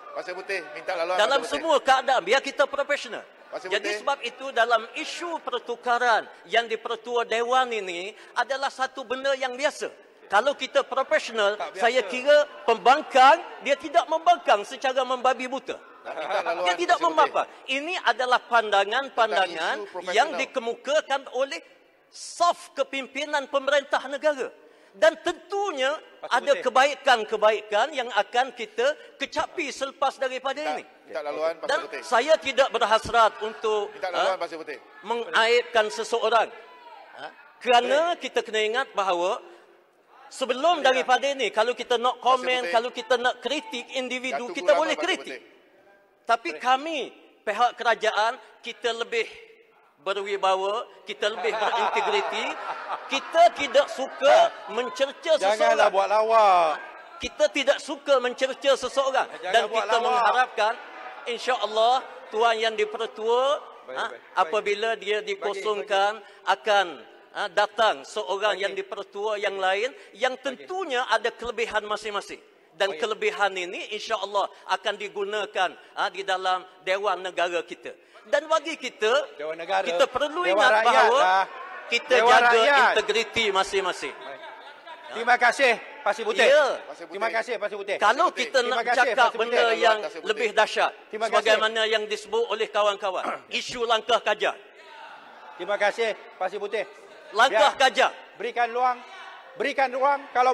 Dalam semua keadaan, biar kita profesional. Jadi sebab itu dalam isu pertukaran yang di-Pertua Dewan ini adalah satu benda yang biasa. Kalau kita profesional, saya kira pembangkang, dia tidak membangkang secara membabi buta. Dia tidak membangkang. Ini adalah pandangan-pandangan yang dikemukakan oleh saf kepimpinan pemerintah negara. Dan tentunya ada kebaikan-kebaikan yang akan kita kecapi selepas daripada ini. Dan saya tidak berhasrat untuk mengaibkan seseorang. Kerana kita kena ingat bahawa sebelum daripada ini, kalau kita nak komen, kalau kita nak kritik individu, kita boleh kritik. Tapi kami, pihak kerajaan, kita lebih berwibawa, kita lebih berintegriti. Kita tidak suka mencerca seseorang. Janganlah buat lawak. Kita tidak suka mencerca seseorang. Dan kita mengharapkan, insya-Allah, Tuan Yang di-Pertua, apabila dia dikosongkan, akan datang seorang yang di-Pertua yang lain yang tentunya ada kelebihan masing-masing. Dan kelebihan ini insya-Allah akan digunakan di dalam Dewan Negara kita. Dan bagi kita, kita perlu ingat bahawa kita jaga integriti masing-masing. Terima kasih Pasir Putih. Ya. Terima kasih Pasir Putih. Kalau kita nak cakap benda yang lebih dahsyat, sebagaimana yang disebut oleh kawan-kawan, isu langkah kajar. Terima kasih Pasir Putih. Langkah kajar. Berikan ruang kalau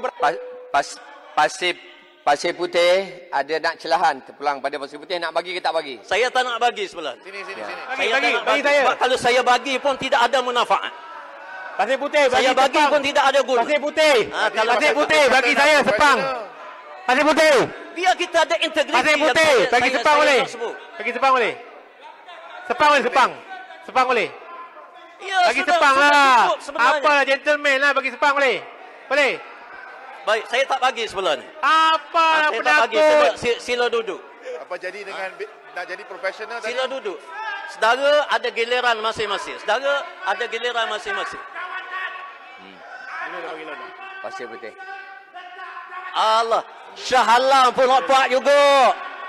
Pasir Putih ada nak celahan terpulang pada Pasir Putih, nak bagi ke tak bagi? Saya tak nak bagi sebelah. Sini. Bagi saya. Sebab kalau saya bagi pun tidak ada manfaat. Pasir Putih bagi saya bagi pun tidak ada guna. Pasir Putih. Pasir Putih bagi saya sepang. Pasir Putih. Biar kita ada integriti. Pasir Putih bagi sepang boleh. Bagi sepang boleh. Sepang boleh. Ya, bagi sepang lah. Apalah gentleman lah, bagi sepang boleh. Boleh. Baik, saya tak bagi sebelah ni. Apa saya tak bagi. Sila duduk. Apa jadi dengan nak jadi profesional tadi? Sila duduk. Saudara ada giliran masing-masing. Pasir Putih. Allah, Shah Alam pun nampak juga.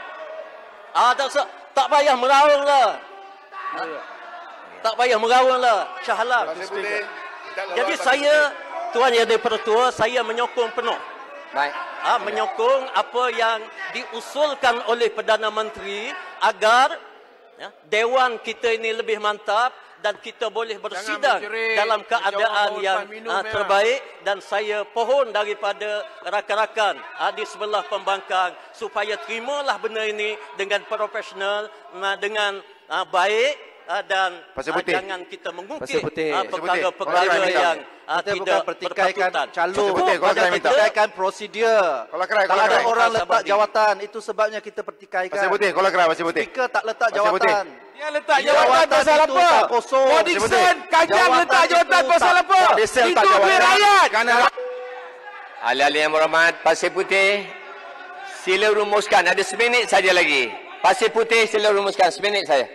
Tak payah meraung lah. Tak payah meraung lah, Shah Alam. Jadi saya, Tuan Yang di-Pertua, saya menyokong penuh. Baik. Menyokong apa yang diusulkan oleh Perdana Menteri agar Dewan kita ini lebih mantap dan kita boleh bersidang dalam keadaan yang terbaik. Dan saya pohon daripada rakan-rakan di sebelah pembangkang supaya terimalah benda ini dengan profesional, dengan baik. Dan jangan kita mengungkit perkara-perkara yang tidak berpatutan. Pertikaikan prosedur. Kalau ada orang letak jawatan, itu sebabnya kita pertikaikan. Pasir Putih, Pasir Putih. Speaker tak letak jawatan. Dia letak jawatan pasal apa? Port Dickson Kajang letak jawatan pasal apa? Itu duit rakyat. Ahli-ahli yang berhormat, Pasir Putih, sila rumuskan. Ada seminit saja lagi. Pasir Putih, sila rumuskan. Seminit saja.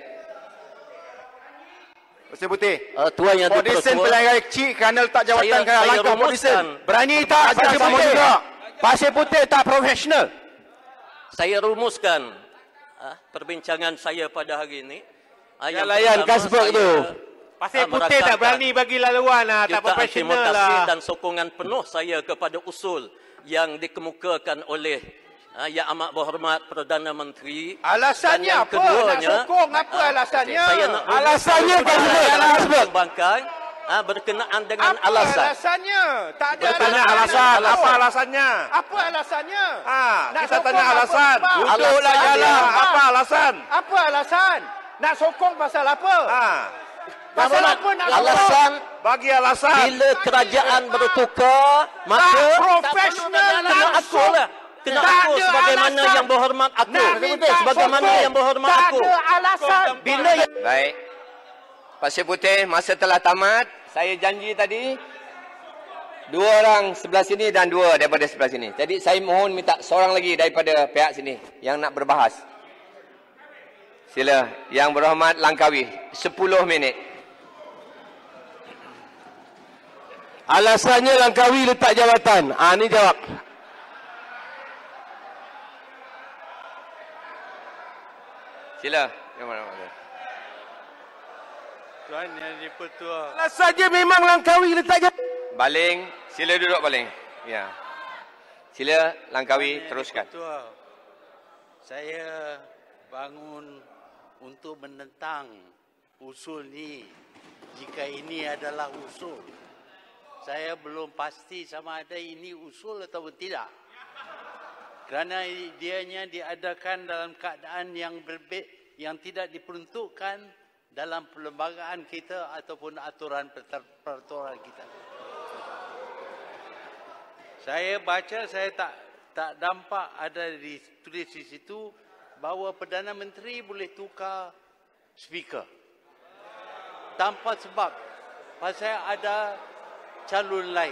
Pasir Putih. Tuan Yang di-Pertua, Port Dickson pelanggar kecil kerana letak jawatan kerana langkah Port Dickson. Berani tak Pasir Putih? Pasir Putih tak profesional. Saya rumuskan perbincangan saya pada hari ini. Yang layan Kasbek tu. Pasir Putih tak berani bagi laluan lah, tak profesional lah. Dan sokongan penuh saya kepada usul yang dikemukakan oleh Yang amat berhormat Perdana Menteri. Alasannya dan yang apa? keduanya, Nak sokong apa alasannya? Saya nak Alasannya kan kembangkan berkenaan dengan apa alasan. Alasannya? Tak ada Bertanya alasan. Apa alasannya? Apa alasannya? Nak Kita sokong tanya apa alasan. sebab? Duduklah jalan. Apa alasan? Apa alasan? Nak sokong pasal apa? Pasal apa nak Alasan bagi alasan. bila kerajaan bertukar, maka profesional kena akur lah. Kena akur sebagaimana yang berhormat aku. Sebagaimana yang berhormat aku. Tak ada alasan. Bila yang Baik. Pasir Putih, masa telah tamat. Saya janji tadi 2 orang sebelah sini dan 2 daripada sebelah sini. Jadi saya mohon minta seorang lagi daripada pihak sini yang nak berbahas. Sila, Yang Berhormat Langkawi, 10 minit. Alasannya Langkawi letak jawatan. Ni jawab. Sila. Yang Berhormat. Tuan Yang di-Pertua. Alasannya memang Langkawi letak jawatan. Baling, sila duduk baling. Ya. Sila Langkawi teruskan. Ketua, saya bangun untuk menentang usul ni. Jika ini adalah usul, saya belum pasti sama ada ini usul atau tidak. Kerana dianya diadakan dalam keadaan yang tidak diperuntukkan dalam perlembagaan kita ataupun aturan peraturan kita. Saya baca, saya tak nampak ada ditulis di situ bahawa Perdana Menteri boleh tukar speaker tanpa sebab. Pasal ada calon lain.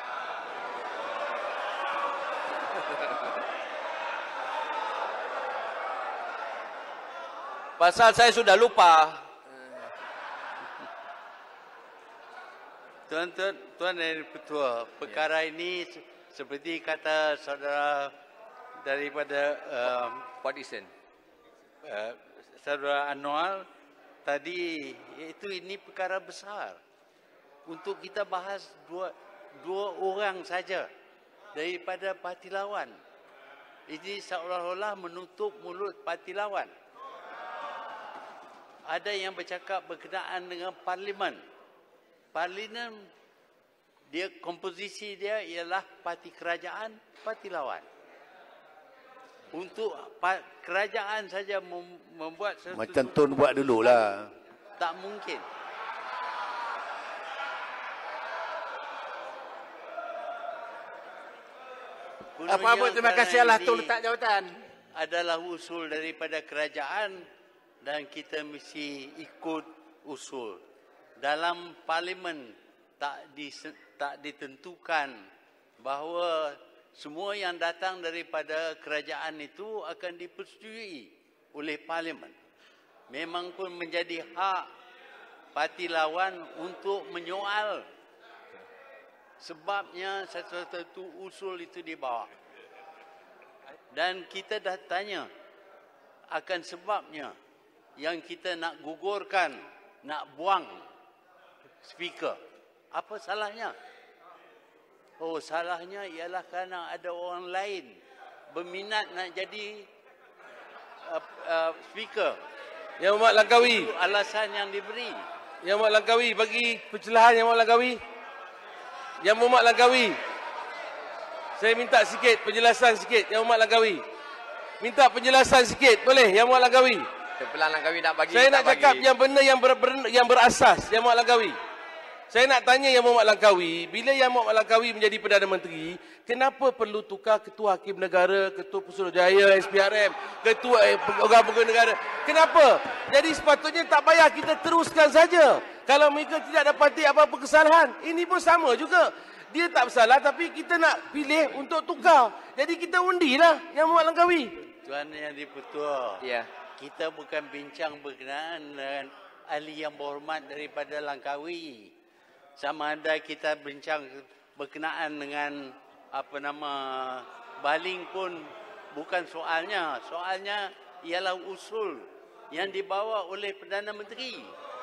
Pasal saya sudah lupa. Tuan Yang Ketua, perkara ini seperti kata saudara daripada Podison, saudara Anwar tadi, iaitu ini perkara besar. Untuk kita bahas dua orang saja daripada parti lawan. Ini seolah-olah menutup mulut parti lawan. Ada yang bercakap berkenaan dengan parlimen. Parlimen, dia komposisi dia ialah parti kerajaan, parti lawan. Untuk kerajaan saja membuat sesuatu Macam Tun buat dululah. tak mungkin. Apa-apa, terima kasih Allah Tun letak jawatan. Adalah usul daripada kerajaan dan kita mesti ikut usul. Dalam parlimen tak ditentukan bahawa semua yang datang daripada kerajaan itu akan dipersetujui oleh parlimen. Memang pun menjadi hak parti lawan untuk menyoal sebabnya satu usul itu dibawa. Dan kita dah tanya akan sebabnya yang kita nak gugurkan, nak buang speaker. Apa salahnya? Oh, salahnya ialah kerana ada orang lain berminat nak jadi speaker. Yang Berhormat Langkawi. Itu alasan yang diberi. Yang Berhormat Langkawi, bagi pencerahan Yang Berhormat Langkawi. Yang Berhormat Langkawi. Saya minta sikit penjelasan sikit Yang Berhormat Langkawi. Minta penjelasan sikit, boleh Yang Berhormat Langkawi? Sebelah Langkawi nak bagi. Saya nak cakap yang benar, yang berasas Yang Berhormat Langkawi. Saya nak tanya Yang Berhormat Langkawi, bila Yang Berhormat Langkawi menjadi Perdana Menteri, kenapa perlu tukar Ketua Hakim Negara, Ketua Pusurujaya, SPRM, Ketua Pegawai Negara? Kenapa? Jadi sepatutnya tak payah kita teruskan saja. Kalau mereka tidak dapati apa-apa kesalahan, ini pun sama juga. Dia tak bersalah tapi kita nak pilih untuk tukar. Jadi kita undilah Yang Berhormat Langkawi. Tuan Yang di-Pertua. Ya. Kita bukan bincang berkenaan dengan ahli yang berhormat daripada Langkawi. Sama ada kita bincang berkenaan dengan baling pun bukan soalnya. Soalnya ialah usul yang dibawa oleh Perdana Menteri.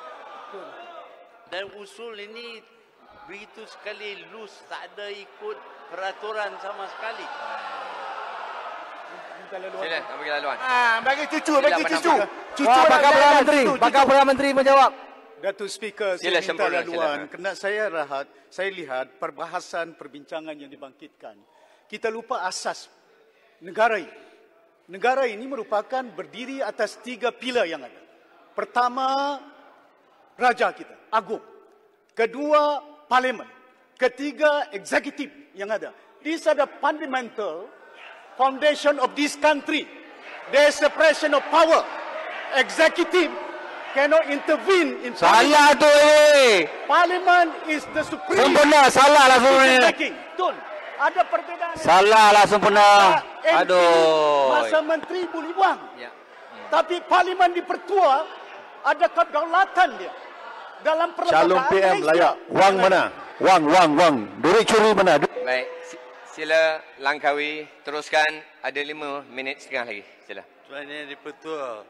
Dan usul ini begitu sekali loose, tak ada ikut peraturan sama sekali. Sila, nak bagi laluan. Bagi cucu, bagi Sila, cucu. menambahkan. Cucu Bakal Perdana Menteri. Bakal Perdana Menteri menjawab. Datuk Speaker, Sila, saya minta sempurna, laluan. sila. Kerana saya lihat perbahasan perbincangan yang dibangkitkan. Kita lupa asas negara ini. Negara ini merupakan berdiri atas 3 pilar yang ada. Pertama, raja kita, agung. Kedua, parlimen. Ketiga, eksekutif yang ada. These are the fundamental foundation of this country. There is separation of power. Executive cannot intervene in Salah tu Parliament is the supreme. Sempurna, salah lah sebenarnya. Betul. Ada perbezaan. Salah lah sempurna. MP, Aduh. Masa menteri boleh buang. Ya. Tapi parlimen dipertua ada kedaulatan dia. Dalam Calon perlembagaan PM Malaysia. layak. Wang mana? Wang. Duit curi mana? Baik, sila Langkawi teruskan, ada 5 minit setengah lagi. Sila. Tuan Yang Dipertua,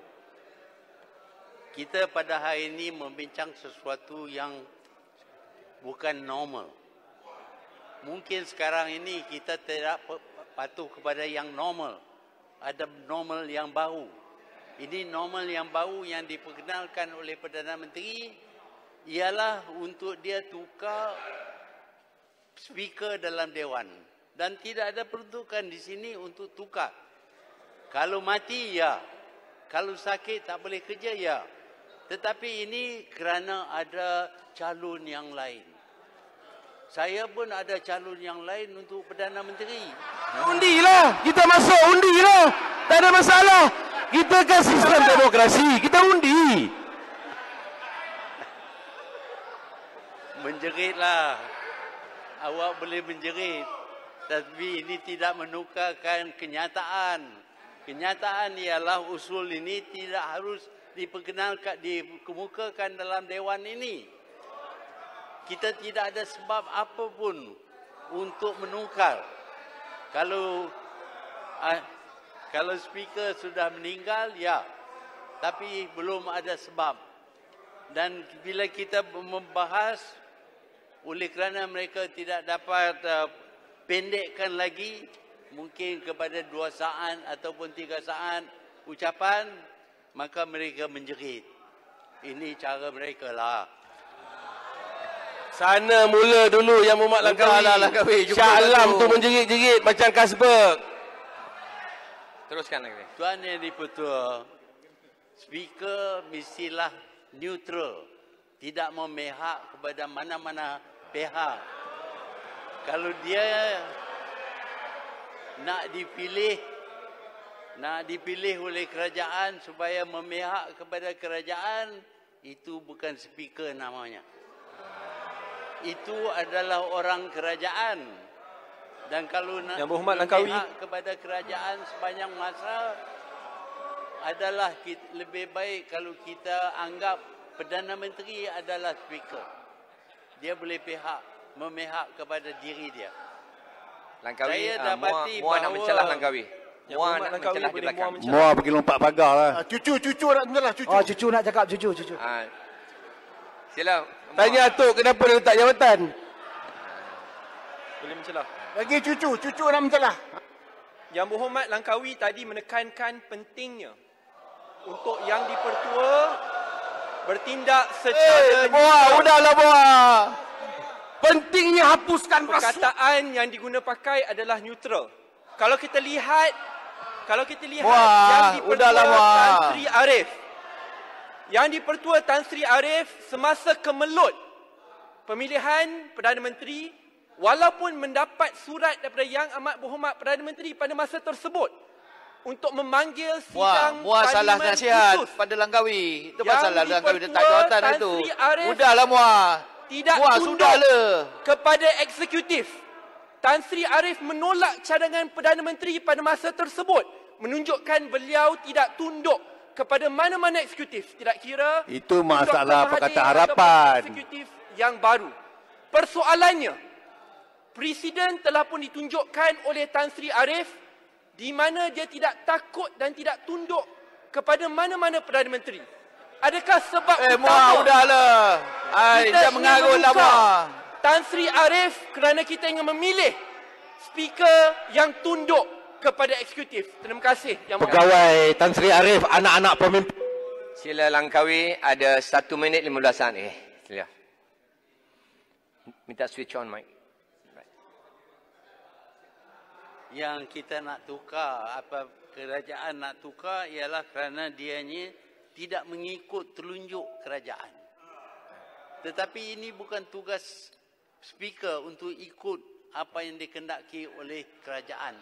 kita pada hari ini membincang sesuatu yang bukan normal. Mungkin sekarang ini kita tidak patuh kepada yang normal. Ada normal yang baru. Ini normal yang baru yang diperkenalkan oleh Perdana Menteri ialah untuk dia tukar speaker dalam Dewan. Dan tidak ada peruntukan di sini untuk tukar. Kalau mati, ya. Kalau sakit, tak boleh kerja, ya. Tetapi ini kerana ada calon yang lain. Saya pun ada calon yang lain untuk Perdana Menteri. Undilah. Kita masuk undilah. Tak ada masalah. Kita kan sistem demokrasi. Kita undi. Menjeritlah. Awak boleh menjerit. Tapi ini tidak menukarkan kenyataan. Kenyataan ialah usul ini tidak harus diperkenalkan, dikemukakan dalam Dewan ini. Kita tidak ada sebab apa pun untuk menukar. Kalau speaker sudah meninggal, ya. Tapi belum ada sebab. Dan bila kita membahas, oleh kerana mereka tidak dapat pendekkan lagi, mungkin kepada 2 saat ataupun 3 saat ucapan, maka mereka menjerit. Ini cara mereka lah. Sana mula dulu yang Muhammad Langkawi. Shah Alam tu menjerit-jerit macam Kasberg. Teruskan lagi. Tuan Yang Dipertua, speaker mestilah neutral. Tidak memihak kepada mana-mana pihak. Kalau dia nak dipilih oleh kerajaan supaya memihak kepada kerajaan, itu bukan speaker namanya. Itu adalah orang kerajaan. Dan kalau nak memihak kepada kerajaan sepanjang masa, adalah lebih baik kalau kita anggap Perdana Menteri adalah speaker. Dia boleh memihak kepada diri dia. Langkawi, Saya dapati Muar nak bahawa mencelah Langkawi. Muar nak mencelah di belakang. Muar pergi lompat pagar lah. Cucu nak mencelah, cucu. Oh, cucu nak cakap, cucu. Sila. Tanya Atuk kenapa dia letak jawatan. Boleh mencelah. Bagi cucu nak mencelah. Yang Berhormat Langkawi tadi menekankan pentingnya untuk Yang Dipertua bertindak secara Udahlah Muar. Pentingnya hapuskan perkataan yang diguna pakai adalah neutral. Kalau kita lihat Wah, Yang Dipertua Tan Sri Arif. Yang Dipertua Tan Sri Arif semasa kemelut pemilihan Perdana Menteri, walaupun mendapat surat daripada Yang Amat Berhormat Perdana Menteri pada masa tersebut untuk memanggil sidang Muar salah parlimen nasihat khusus. pada Langkawi. Itu Yang pasal Langkawi letak Dipertua jawatan Tan itu. Sri Arif Udahlah Muar. Tidak Muar, tunduk sudahlah. kepada eksekutif. Tan Sri Arif menolak cadangan Perdana Menteri pada masa tersebut, menunjukkan beliau tidak tunduk kepada mana-mana eksekutif, tidak kira Itu masalah Dr. Pakatan Mahathir Harapan. ataupun eksekutif yang baru. Persoalannya, Presiden telah pun ditunjukkan oleh Tan Sri Arif di mana dia tidak takut dan tidak tunduk kepada mana-mana Perdana Menteri. Adakah sebab Muar, udahlah. Jangan mengarutlah Muar. Tan Sri Arif kerana kita ingin memilih speaker yang tunduk kepada eksekutif. Terima kasih. Pegawai Tan Sri Arif, anak-anak pemimpin. Sila Langkawi ada 1 minit 15 saat. Sila. Minta switch on mic. Yang kita nak tukar, apa kerajaan nak tukar ialah kerana dianya tidak mengikut telunjuk kerajaan. Tetapi ini bukan tugas speaker untuk ikut apa yang dikehendaki oleh kerajaan.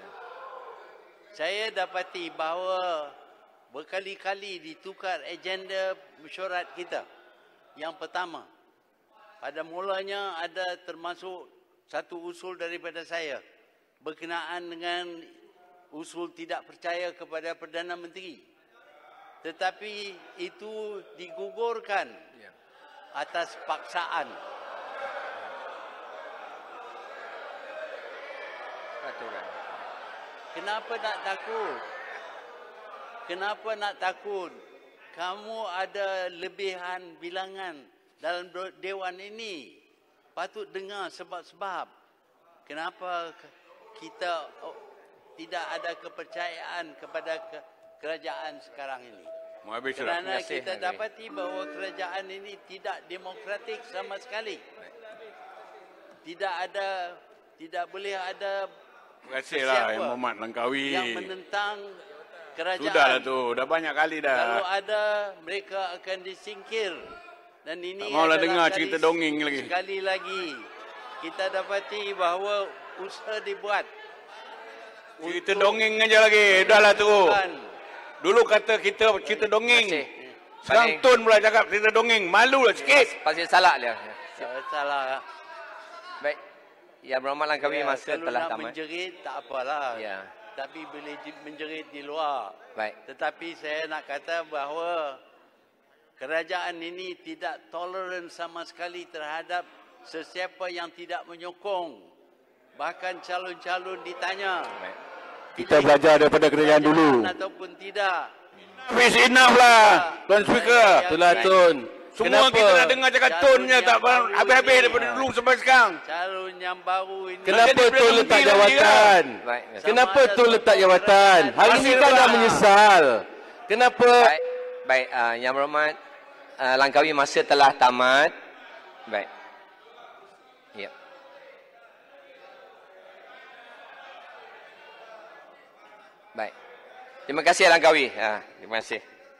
Saya dapati bahawa berkali-kali ditukar agenda mesyuarat kita. Yang pertama, pada mulanya ada termasuk satu usul daripada saya berkenaan dengan usul tidak percaya kepada Perdana Menteri. Tetapi itu digugurkan atas paksaan. Kenapa nak takut? Kenapa nak takut? Kamu ada lebihan bilangan dalam dewan ini. Patut dengar sebab-sebab. Kenapa kita tidak ada kepercayaan kepada kerajaan sekarang ini. Kerana kita dapati bahawa kerajaan ini tidak demokratik sama sekali. Tidak boleh ada Terima Yang Muhammad Langkawi. Yang menentang kerajaan. Sudahlah tu, dah banyak kali dah. Kalau ada, mereka akan disingkir. Dan ini tak maulah dengar cerita dongeng lagi. Sekali lagi, kita dapati bahawa usaha dibuat. Cerita dongeng aja lagi, udahlah tu. Dulu kata kita cerita dongeng. Sekarang Tun pula cakap cerita dongeng. Malu lah sikit. Pasti salah dia. Salah. Baik. Ya, Muhammad Langkawi masa telah tamat. Kalau nak menjerit, tak apalah. Ya. Tapi boleh menjerit di luar. Baik. Tetapi saya nak kata bahawa kerajaan ini tidak toleran sama sekali terhadap sesiapa yang tidak menyokong. Bahkan calon-calon ditanya. Baik. Kita belajar daripada kerajaan dulu. Ataupun tidak. Habis enough lah, Tuan Speaker. Itulah Tun. Semua kenapa? kita dah dengar cakap tonnya tak habis-habis daripada dulu sampai sekarang. Calon yang baru ini. Kenapa Tun letak jawatan? Kenapa Tun letak jawatan? Hari ini kan dah menyesal. Kenapa? Baik, Yang Berhormat Langkawi masa telah tamat. Baik. Ya. Baik. Terima kasih Langkawi. Terima kasih.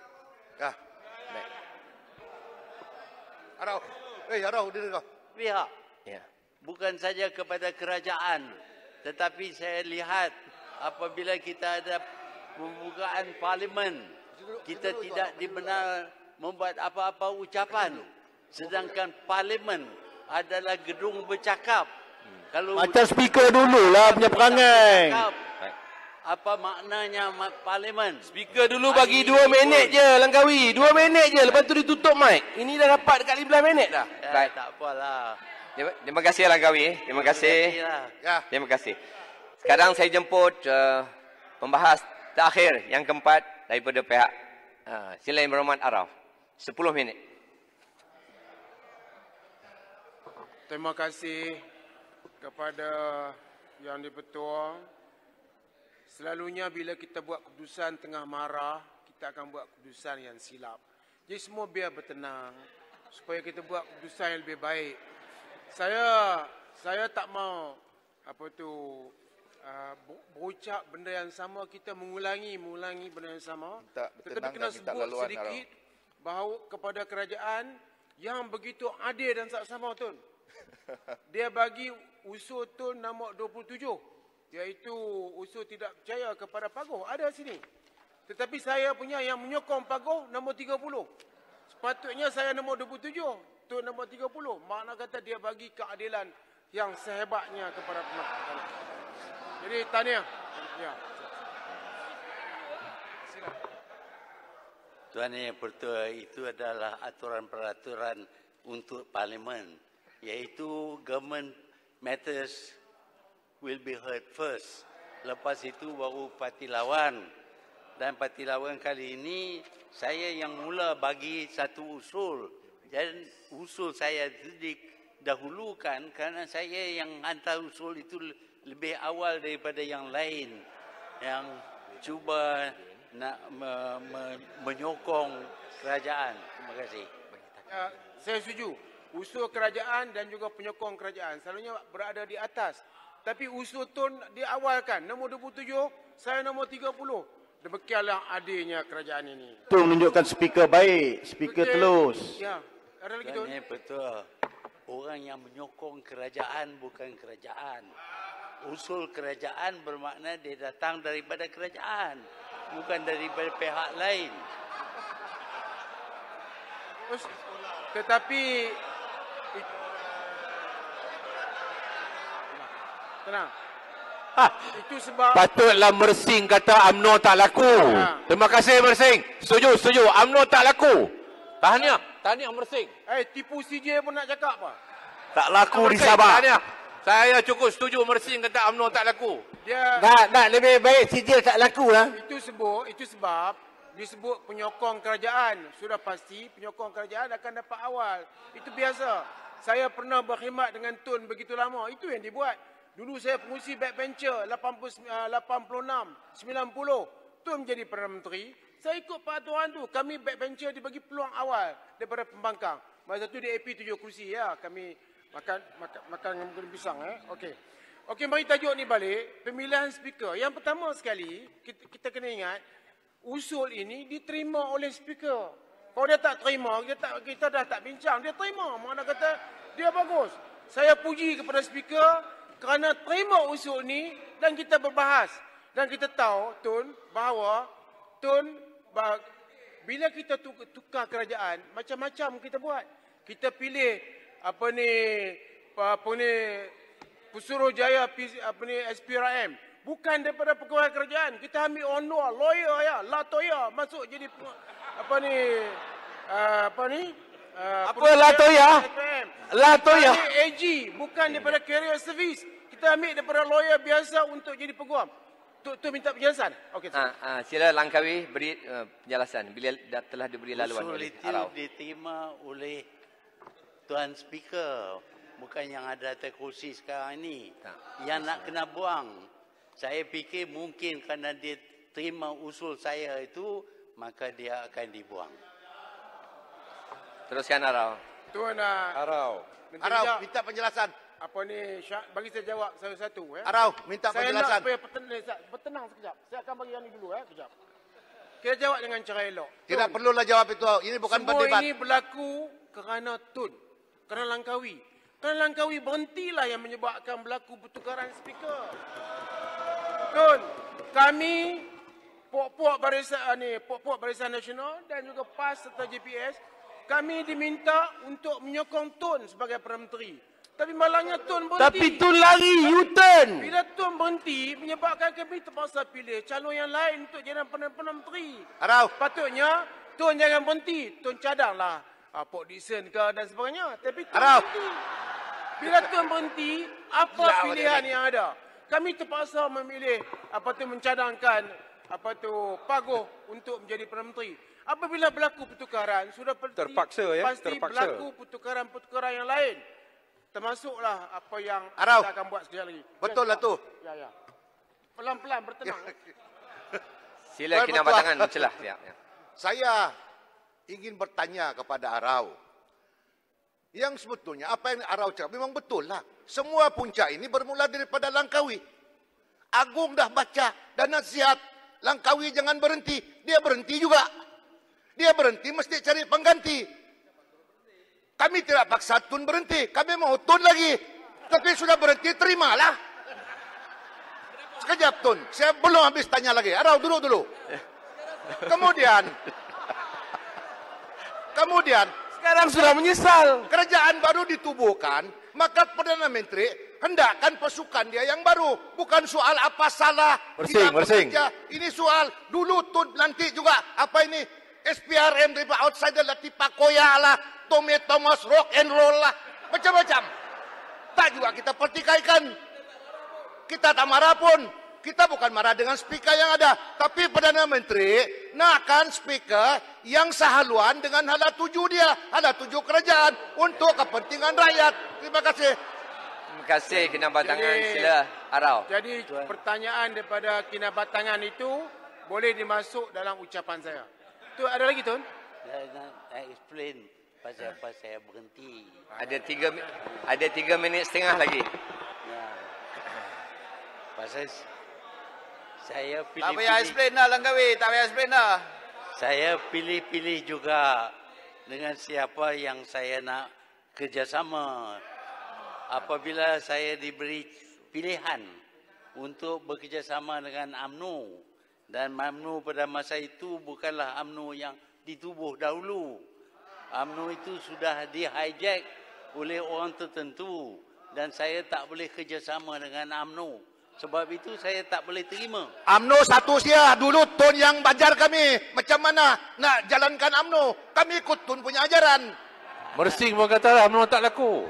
Arau, diri kau. Pihak. Ya. Bukan saja kepada kerajaan, tetapi saya lihat apabila kita ada pembukaan parlimen, kita tidak dibenar membuat apa-apa ucapan. Sedangkan parlimen adalah gedung bercakap. Kalau macam speaker dululah punya perangai. Apa maknanya parlimen? Speaker dulu bagi 2 minit je Langkawi. 2 minit je. Lepas tu ditutup mic. Ini dah dapat dekat 15 minit dah. Baik. Tak apalah. Terima kasih Langkawi. Terima kasih. Terima kasih. Sekarang saya jemput pembahas terakhir yang keempat daripada pihak Sila Yang Berhormat Araf. 10 minit. Terima kasih kepada Yang di-Pertua. Selalunya bila kita buat keputusan tengah marah, kita akan buat keputusan yang silap. Jadi semua biar bertenang supaya kita buat keputusan yang lebih baik. Saya tak mau berucap benda yang sama, kita mengulangi benda yang sama. Tetapi kena sebut sedikit bahawa kepada kerajaan yang begitu adil dan saksama Tun. Dia bagi usul Tun nombor 27. Iaitu usul tidak percaya kepada Pagoh. Ada sini. Tetapi saya punya yang menyokong Pagoh nombor 30. Sepatutnya saya nombor 27. Tu nombor 30. Makna kata dia bagi keadilan yang sehebatnya kepada pemerintahan. Jadi tahniah. Ya. Tuan Yang Pertua, itu adalah aturan-peraturan untuk parlimen. Iaitu government matters will be heard first. Lepas itu baru parti lawan. Dan parti lawan kali ini, saya yang mula bagi satu usul. Dan usul saya itu didahulukan kerana saya yang hantar usul itu lebih awal daripada yang lain. yang cuba nak menyokong kerajaan. Terima kasih. Saya setuju. Usul kerajaan dan juga penyokong kerajaan selalunya berada di atas. Tapi usul Tun diawalkan. Nombor 27, saya nombor 30. Demikianlah adilnya kerajaan ini. Itu menunjukkan speaker baik, speaker telus. Ya, ada lagi Tun? Betul. Orang yang menyokong kerajaan bukan kerajaan. Usul kerajaan bermakna dia datang daripada kerajaan, bukan daripada pihak lain. Tetapi tenang. Itu sebab patutlah Mersing kata UMNO tak laku. Terima kasih Mersing. Setuju, setuju. UMNO tak laku. Tahniah. Tahniah Mersing. Tipu CJ pun nak cakap apa? Tak laku di Sabah. Tahniah. Saya cukup setuju Mersing kata UMNO tak laku. Dia Tak lebih baik CJ tak laku lah. itu sebab disebut penyokong kerajaan. Sudah pasti penyokong kerajaan akan dapat awal. Itu biasa. Saya pernah berkhidmat dengan Tun begitu lama. Itu yang dibuat. Dulu saya pengurusi backbencher 86, 90. Tun menjadi Perdana Menteri. Saya ikut peraturan tu. Kami backbencher dibagi peluang awal daripada pembangkang. Masa tu di AP 7 kursi ya. Kami makan dengan pisang. Okey, mari tajuk ni balik. Pemilihan speaker. Yang pertama sekali, kita kena ingat, usul ini diterima oleh speaker. Kalau dia tak terima, kita dah tak bincang. Dia terima. Mana kata dia bagus. Saya puji kepada speaker kerana terima usul ni dan kita berbahas. Dan kita tahu, Tun, bahawa bila kita tukar kerajaan, macam-macam kita buat. Kita pilih Pusuruhjaya SPRM. Bukan daripada pegawai kerajaan. Kita ambil honor, lawyer ya, latoya masuk jadi latoya? Latoya. AG bukan daripada career service. Kita ambil daripada lawyer biasa untuk jadi peguam. Tu minta penjelasan. Okey. Sila Langkawi beri penjelasan bila telah diberi laluan oleh Arau. Usul itu diterima oleh Tuan Speaker, bukan yang ada atas kursi sekarang ini. Yang nak kena buang. Saya fikir mungkin kerana dia terima usul saya itu, maka dia akan dibuang. Teruskan Arau. Tuan Arau, minta penjelasan. Bagi saya jawab satu-satu. Arau, minta penjelasan. Saya nak bertenang sekejap. Saya akan bagi yang ini dulu. Sekejap. Kita jawab dengan cara elok. Tidak perlulah jawab itu. Ini bukan berdebat. Semua ini berlaku kerana Tun. Kerana Langkawi. Kerana Langkawi berhentilah yang menyebabkan berlaku pertukaran speaker. Tun, kami Puak-Puak Barisan Nasional dan juga PAS serta JPS, kami diminta untuk menyokong Tun sebagai Perdana Menteri. Tapi malangnya Tun berhenti. Tapi Tun lari, U-turn. Bila Tun berhenti, menyebabkan kami terpaksa pilih calon yang lain untuk jadi Perdana Menteri. Arau. Patutnya Tun jangan berhenti. Tun cadanglah Pok Dixon ke dan sebagainya. Tapi Tun Arau. berhenti. Bila Tun berhenti, apa pilihan yang ada? Kami terpaksa memilih mencadangkan Pagoh untuk menjadi Perdana Menteri. Apabila berlaku pertukaran, sudah pasti berlaku pertukaran yang lain. Termasuklah apa yang Arau. kita akan buat sekejap lagi. Betul lah tu. Ya. Pelan-pelan bertenang. Sila Kinabalu tangan mencelah. Ya. Saya ingin bertanya kepada Arau. Yang sebetulnya apa yang Arau cakap memang betul lah. Semua puncak ini bermula daripada Langkawi. Agung dah baca dan nasihat. Langkawi jangan berhenti. Dia berhenti juga. Dia berhenti mesti cari pengganti. Kami tidak paksa Tun berhenti. Kami mau Tun lagi. Tapi sudah berhenti, terimalah. Sekejap Tun. Saya belum habis tanya lagi. Arau dulu. Kemudian. Sekarang sudah menyesal. Kerajaan baru ditubuhkan. Maka Perdana Menteri hendakkan pasukan dia yang baru. Bukan soal apa salah. Mersing. Ini soal dulu Tun nanti juga. Apa ini? SPRM dari outsider lah. Tipakoya lah. Tommy Thomas rock and roll lah. Macam-macam. Tak juga kita pertikaikan. Kita tak marah pun. Kita bukan marah dengan speaker yang ada. Tapi Perdana Menteri nakkan speaker yang sehaluan dengan hala tuju dia. Hala tuju kerajaan. Untuk kepentingan rakyat. Terima kasih. Terima kasih Kinabatangan. Sila Arau. Jadi pertanyaan daripada Kinabatangan itu boleh dimasuk dalam ucapan saya. Tu ada lagi Tun? Saya nak explain pasal apa saya berhenti. Ada 3 minit setengah lagi. Ya. Pasal saya Tak pilih-pilih. payah explain dah Langkawi, tak payah explain dah. Saya pilih-pilih juga dengan siapa yang saya nak kerjasama. Apabila saya diberi pilihan untuk bekerjasama dengan UMNO dan UMNO pada masa itu bukanlah UMNO yang ditubuh dahulu. UMNO itu sudah di-hijack oleh orang tertentu dan saya tak boleh kerjasama dengan UMNO. Sebab itu saya tak boleh terima. UMNO satu sia. Dulu Tun yang ajar kami macam mana nak jalankan UMNO. Kami ikut Tun punya ajaran. Mersing pun kata UMNO tak laku.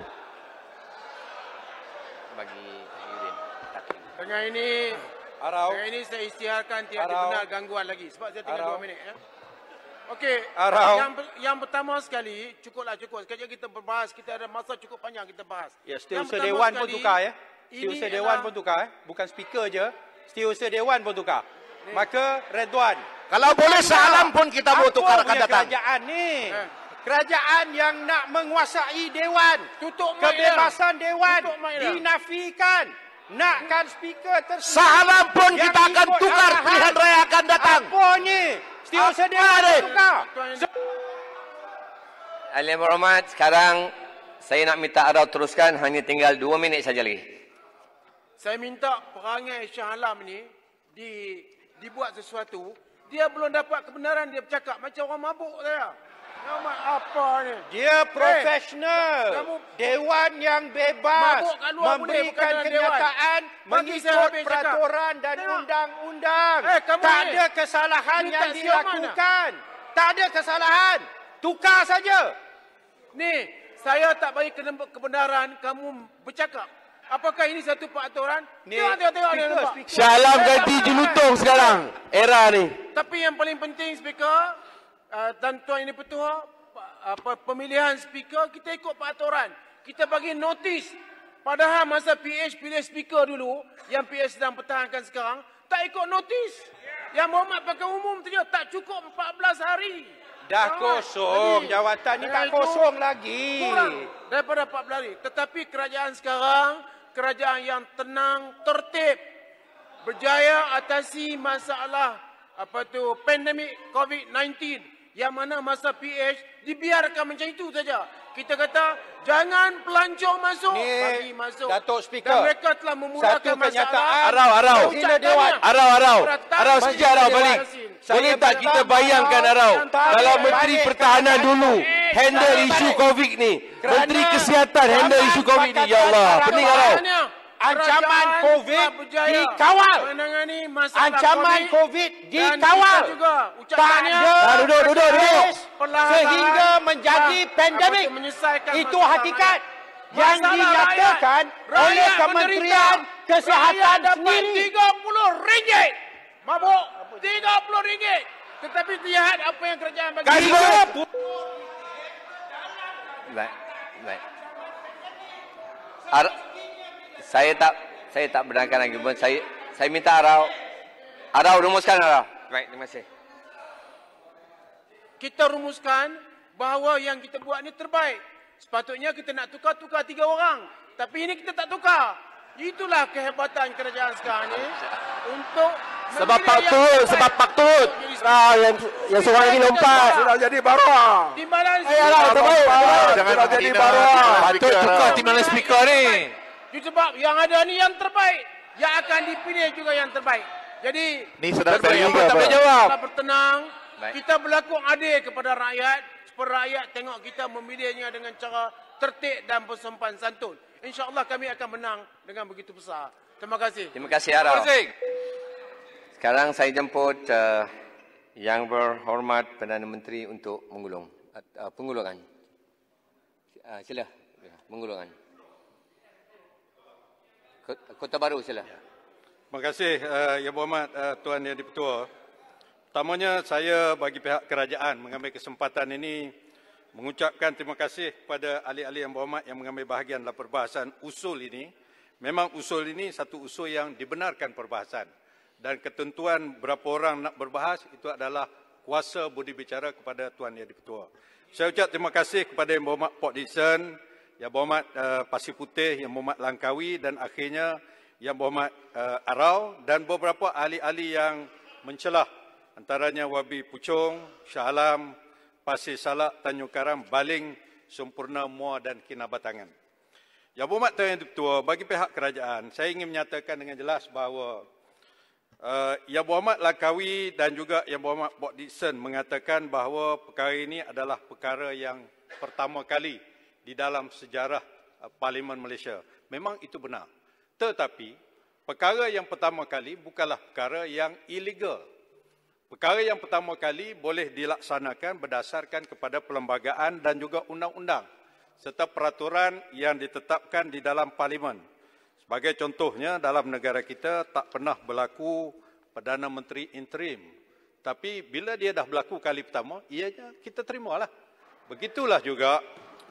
Bagi Dengan ini dengan ini saya isytiharkan tiada benar gangguan lagi sebab saya tinggal 2 minit ya. Okey, yang pertama sekali cukup. Sekejap kita berbahas, kita ada masa cukup panjang kita bahas. Ya, setiausaha Dewan pun tukar ya. Setiausaha Dewan pun tukar bukan speaker je. Setiausaha Dewan pun tukar. Maka Redwan, kalau boleh salam pun kita mau tukar akan datang. Kerajaan ni. Kerajaan yang nak menguasai Dewan. Kebebasan Dewan dinafikan. Nakkan speaker tersebut. Salam pun kita akan tukar pilihan raya akan datang. Apa ni? Setiausaha Dewan tukar. Ahli yang berhormat, sekarang saya nak minta Arau teruskan, hanya tinggal 2 minit saja lagi. Saya minta perangai Shah Alam ni dibuat sesuatu. Dia belum dapat kebenaran, dia bercakap macam orang mabuk saya. Apa ni? Dia profesional. Dewan yang bebas memberikan kenyataan mengikut peraturan dan undang-undang. Tak ada kesalahan yang dilakukan. Tak ada kesalahan. Tukar saja. Ni, saya tak bagi kebenaran, kamu bercakap. Apakah ini satu peraturan? Tengok. Shah Alam ganti jelutong sekarang. Era ni. Tapi yang paling penting, Speaker, dan Tuan Yang Di-Pertua, pemilihan speaker kita ikut peraturan. Kita bagi notis. Padahal masa PH pilih speaker dulu, yang PH sedang pertahankan sekarang, tak ikut notis. Yang Muhammad pakai umum tu tak cukup 14 hari. Dah kosong. Jawatan ni tak kosong lagi. Kurang daripada 14 hari. Tetapi kerajaan sekarang, kerajaan yang tenang, tertib, berjaya atasi masalah pandemik COVID-19. Yang mana masa PH dibiarkan macam itu saja. Kita kata jangan pelancong masuk, bagi masuk. Datuk Speaker, dan mereka telah memulakan masalah. Arau. Arau sekejap Arau balik. Boleh tak kita bayangkan Arau, kalau Menteri Pertahanan dulu handle isu COVID ni, Menteri Kesihatan handle isu COVID ni, ya Allah, pening Arau. Ancaman COVID dikawal. Ancaman COVID dikawal. Tak ada Duduk. sehingga menjadi pandemik. Itu hakikat yang dinyatakan oleh Kementerian Kesihatan sendiri. RM30. Mabuk. RM30. Tetapi lihat apa yang kerajaan bagi. Baik. Saya tak benarkan lagi. Saya minta Arau rumuskan Arau. Baik, terima kasih. Kita rumuskan bahawa yang kita buat ni terbaik. Sepatutnya kita nak tukar 3 orang. Tapi ini kita tak tukar. Itulah kehebatan kerajaan sekarang ni untuk sebab Pak Tut. Yang seorang ini lompat. Sudah jadi barah. Timbalan terbaik. Jangan jadi barah. Patut tukar timbalan speaker ni. Sebab yang ada ni yang terbaik. Yang akan dipilih juga yang terbaik. Jadi ni sedang tak boleh jawab. Kita bertenang. Baik. Kita berlaku adil kepada rakyat. Supaya rakyat tengok kita memilihnya dengan cara tertib dan bersopan santun. InsyaAllah kami akan menang dengan begitu besar. Terima kasih. Terima kasih Arau. Sekarang saya jemput Yang Berhormat Perdana Menteri untuk pengulungan. Sila, pengulungan. Kota Baru sila. Terima kasih Yang Berhormat Tuan Yang Di-Pertua. Pertamanya saya bagi pihak kerajaan mengambil kesempatan ini mengucapkan terima kasih kepada ahli-ahli yang berhormat yang mengambil bahagian dalam perbahasan usul ini Memang usul ini satu usul yang dibenarkan perbahasan. Dan ketentuan berapa orang nak berbahas itu adalah kuasa budi bicara kepada Tuan Yang di-Pertua. Saya ucap terima kasih kepada Yang Berhormat Port Dickson, Yang Berhormat Pasir Putih, Yang Berhormat Langkawi dan akhirnya Yang Berhormat Arau dan beberapa ahli-ahli yang mencelah antaranya Wabi Puchong, Shah Alam, Pasir Salak, Tanjung Karang, Baling, Sempurna, Muar dan Kinabatangan. Yang Berhormat Tuan Yang di-Pertua, bagi pihak kerajaan, saya ingin menyatakan dengan jelas bahawa Yang Berhormat Langkawi dan juga Yang Berhormat Port Dickson mengatakan bahawa perkara ini adalah perkara yang pertama kali di dalam sejarah Parlimen Malaysia. Memang itu benar. Tetapi, perkara yang pertama kali bukanlah perkara yang illegal. Perkara yang pertama kali boleh dilaksanakan berdasarkan kepada perlembagaan dan juga undang-undang serta peraturan yang ditetapkan di dalam Parlimen. Sebagai contohnya, dalam negara kita tak pernah berlaku Perdana Menteri interim. Tapi bila dia dah berlaku kali pertama, ianya kita terimalah. Begitulah juga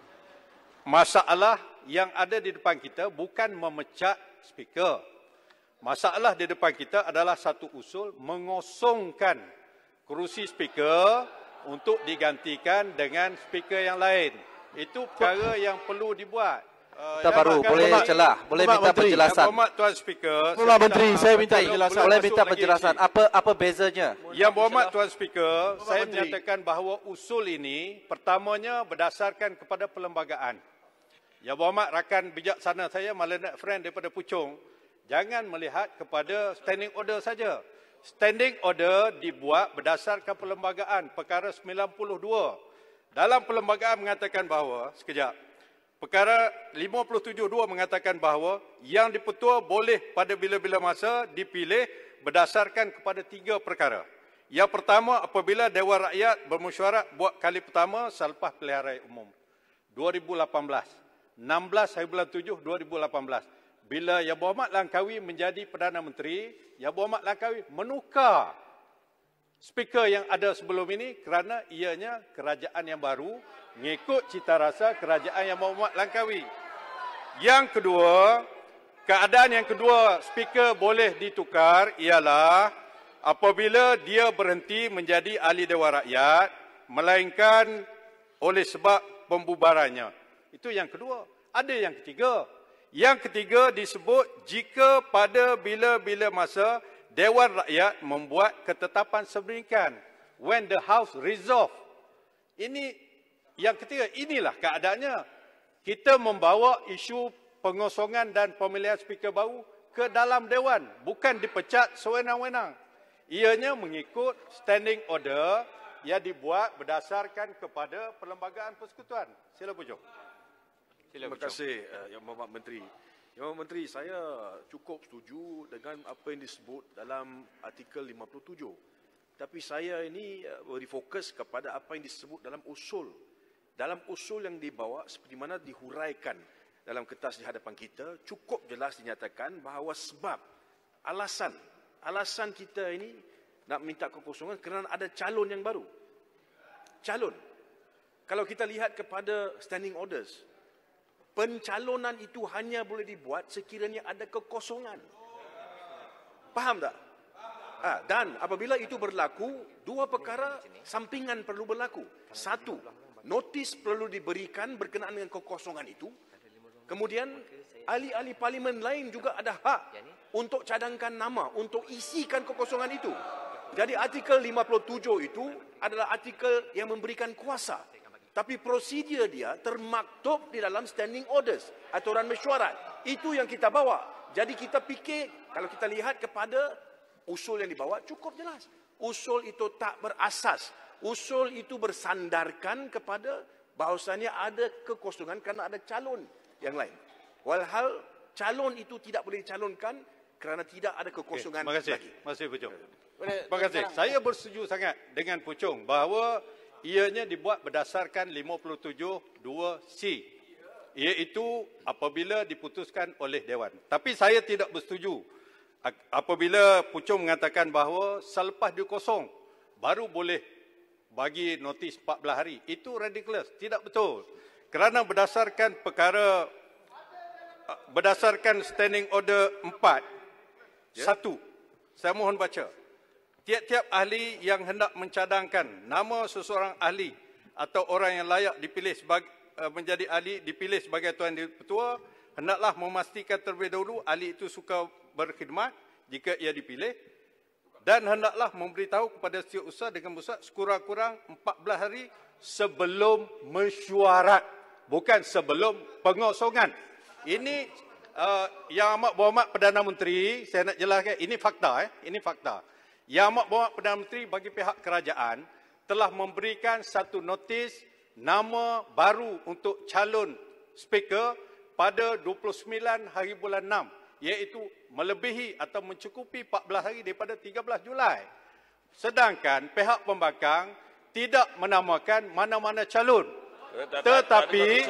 masalah yang ada di depan kita bukan memecat speaker. Masalah di depan kita adalah satu usul mengosongkan kerusi speaker untuk digantikan dengan speaker yang lain. Itu perkara yang perlu dibuat. Kita baru boleh celah, boleh minta penjelasan. Tuan Speaker, Menteri, saya minta penjelasan. Boleh minta penjelasan. Apa bezanya? Yang Berhormat Tuan Speaker, saya menyatakan bahawa usul ini pertamanya berdasarkan kepada perlembagaan. Yang Berhormat rakan bijaksana saya, Malanak Friend daripada Puchong, jangan melihat kepada standing order saja. Standing order dibuat berdasarkan perlembagaan, perkara 92. Dalam perlembagaan mengatakan bahawa, perkara 57.2 mengatakan bahawa Yang di-Pertua boleh pada bila-bila masa dipilih berdasarkan kepada 3 perkara. Yang pertama, apabila Dewan Rakyat bermesyuarat buat kali pertama selepas pilihan raya umum. 2018. 16 hari bulan 7, 2018. Bila Yang Berhormat Langkawi menjadi Perdana Menteri, Yang Berhormat Langkawi menukar speaker yang ada sebelum ini kerana ianya kerajaan yang baru mengikut cita rasa kerajaan Yang Berhormat Langkawi. Yang kedua, keadaan yang kedua speaker boleh ditukar ialah apabila dia berhenti menjadi ahli Dewan Rakyat melainkan oleh sebab pembubarannya. Itu yang kedua. Ada yang ketiga. Yang ketiga disebut jika pada bila-bila masa Dewan Rakyat membuat ketetapan sedemikian. When the House resolve. Ini yang ketiga. Inilah keadaannya. Kita membawa isu pengosongan dan pemilihan speaker baru ke dalam Dewan. Bukan dipecat sewenang-wenang. Ianya mengikut standing order yang dibuat berdasarkan kepada Perlembagaan Persekutuan. Sila Puchong. Terima kasih Yang Berhormat Menteri. Yang Berhormat Menteri, saya cukup setuju dengan apa yang disebut dalam artikel 57. Tapi saya ini beri fokus kepada apa yang disebut dalam usul. Dalam usul yang dibawa seperti mana dihuraikan dalam kertas di hadapan kita, cukup jelas dinyatakan bahawa sebab, alasan kita ini nak minta kekosongan kerana ada calon yang baru. Calon. Kalau kita lihat kepada standing orders, pencalonan itu hanya boleh dibuat sekiranya ada kekosongan. Faham tak? Dan apabila itu berlaku, 2 perkara sampingan perlu berlaku. 1, notis perlu diberikan berkenaan dengan kekosongan itu. Kemudian, ahli-ahli parlimen lain juga ada hak untuk cadangkan nama, untuk isikan kekosongan itu. Jadi artikel 57 itu adalah artikel yang memberikan kuasa. Tapi prosedur dia termaktub di dalam standing orders, aturan mesyuarat. Itu yang kita bawa. Jadi kita fikir, kalau kita lihat kepada usul yang dibawa, cukup jelas. Usul itu tak berasas. Usul itu bersandarkan kepada bahawasanya ada kekosongan kerana ada calon yang lain. Walhal calon itu tidak boleh dicalonkan kerana tidak ada kekosongan lagi. Terima kasih Puchong. Terima kasih. Saya bersetuju sangat dengan Puchong bahawa ianya dibuat berdasarkan 57.2C, iaitu apabila diputuskan oleh Dewan. Tapi saya tidak bersetuju apabila Puchong mengatakan bahawa selepas dikosong baru boleh bagi notis 14 hari. Itu ridiculous, tidak betul. Kerana berdasarkan perkara berdasarkan Standing Order 4, 1, saya mohon baca. Tiap-tiap ahli yang hendak mencadangkan nama seseorang ahli atau orang yang layak dipilih menjadi ahli dipilih sebagai Tuan Yang Di-Pertua, hendaklah memastikan terlebih dahulu ahli itu suka berkhidmat jika ia dipilih, dan hendaklah memberitahu kepada setiausaha dengan besar sekurang-kurang 14 hari sebelum mesyuarat, bukan sebelum pengosongan. Ini Yang Amat Berhormat Perdana Menteri, saya nak jelaskan, ini fakta. Ini fakta. Yang Amat Berhormat Perdana Menteri bagi pihak kerajaan telah memberikan satu notis nama baru untuk calon speaker pada 29 hari bulan 6, iaitu melebihi atau mencukupi 14 hari daripada 13 Julai. Sedangkan pihak pembangkang tidak menamakan mana-mana calon. Tetapi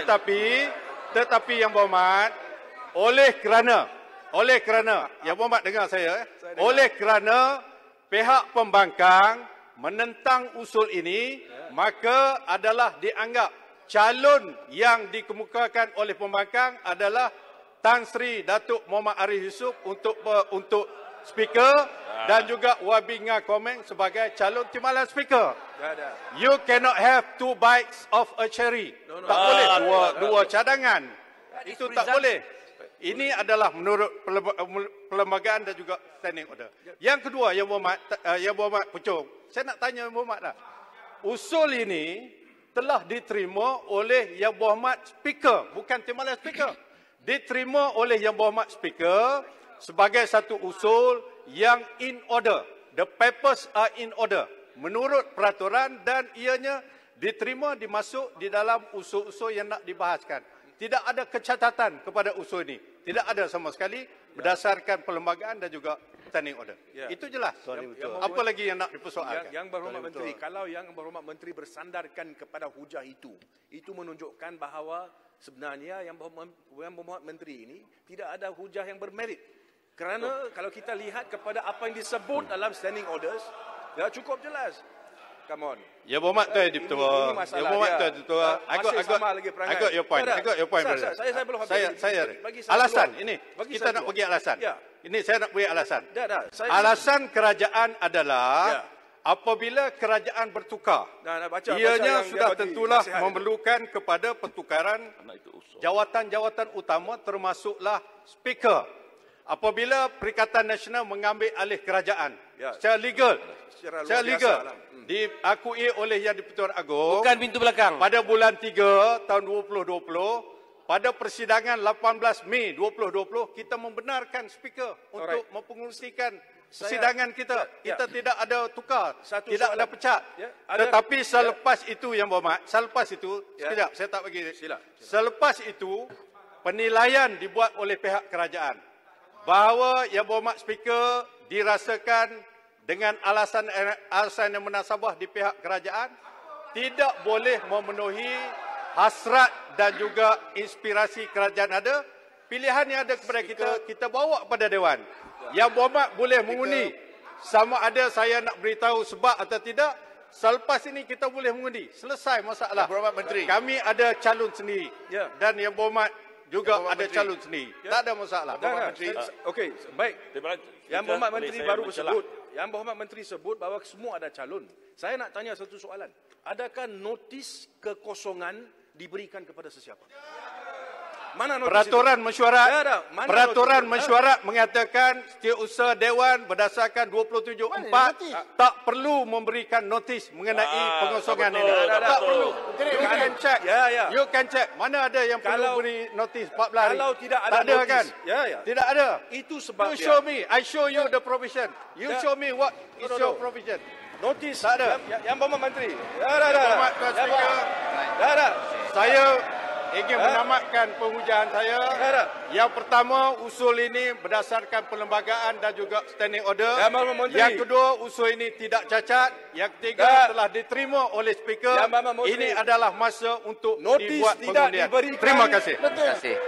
Yang Berhormat, oleh kerana Yang Berhormat dengar saya, oleh kerana pihak pembangkang menentang usul ini, maka adalah dianggap calon yang dikemukakan oleh pembangkang adalah Tan Sri Datuk Muhammad Arif Yusof untuk speaker dan juga Wabinga Komeng sebagai calon timbalan speaker. You cannot have two bites of a cherry. Tak boleh dua cadangan. Itu tak boleh. Ini adalah menurut perlembagaan dan juga standing order. Yang kedua, Yang Berhormat Pucung, saya nak tanya Yang Berhormat dah. Usul ini telah diterima oleh Yang Berhormat Speaker, bukan timbalan speaker. Diterima oleh Yang Berhormat Speaker sebagai satu usul yang in order. The papers are in order menurut peraturan, dan ianya diterima dimasuk di dalam usul-usul yang nak dibahaskan. Tidak ada kecacatan kepada usul ini. Tidak ada sama sekali berdasarkan perlembagaan dan juga standing order. Itu jelas. Apa lagi yang nak dipersoalkan? Yang Berhormat Menteri, kalau Yang Berhormat Menteri bersandarkan kepada hujah itu menunjukkan bahawa sebenarnya Yang Berhormat Menteri ini tidak ada hujah yang bermerit. Kerana kalau kita lihat kepada apa yang disebut dalam standing orders, dah cukup jelas. Come on. Ya, Berhormat Tuan Di-Pertua. Ya, Berhormat Tuan Di-Pertua. I got your point. Saya belum habis. Alasan ini. Kita nak bagi alasan. Ini saya nak bagi alasan. Alasan kerajaan adalah apabila kerajaan bertukar, ianya sudah tentulah memerlukan kepada pertukaran jawatan-jawatan utama termasuklah speaker. Apabila Perikatan Nasional mengambil alih kerajaan secara legal, diakui oleh Yang Di-Pertuan Agong, bukan pintu belakang, pada bulan 3 tahun 2020, pada persidangan 18 Mei 2020, kita membenarkan speaker untuk mempengerusikan persidangan kita. Kita tidak ada tukar, tidak ada pecat. Tetapi selepas itu, Yang Berhormat, selepas itu, sekejap, saya tak bagi. Selepas itu, penilaian dibuat oleh pihak kerajaan bahawa Yang Berhormat Speaker dirasakan dengan alasan yang munasabah di pihak kerajaan tidak boleh memenuhi hasrat dan juga inspirasi kerajaan ada. Pilihan yang ada kepada kita bawa kepada Dewan. Yang Berhormat boleh mengundi sama ada saya nak beritahu sebab atau tidak. Selepas ini kita boleh mengundi. Selesai masalah. Berhormat Menteri, kami ada calon sendiri. Dan Yang Berhormat juga ada calon sendiri. Tak ada masalah. Okey, baik. Yang Berhormat Menteri baru sebut. Yang Berhormat Menteri sebut bahawa semua ada calon. Saya nak tanya satu soalan. Adakah notis kekosongan diberikan kepada sesiapa? Mana notis peraturan itu? mesyuarat, peraturan notis? mesyuarat mengatakan setiausaha Dewan berdasarkan 27.4 tak perlu memberikan notis mengenai pengosongan ini. Tak perlu. You can check. You can check. Mana ada yang perlu beri notis 14 hari? Kalau tidak ada notis, kan? Tidak ada. Itu sebab you show me. I show you the provision. You show me what is your provision. Notis tak ada. Yang Berhormat Menteri. Saya ingin menamatkan penghujaan saya. Yang pertama, usul ini berdasarkan perlembagaan dan juga standing order. Yang kedua, usul ini tidak cacat. Yang ketiga, telah diterima oleh speaker. Ini adalah masa untuk dibuat pengundian. Terima kasih. Terima kasih.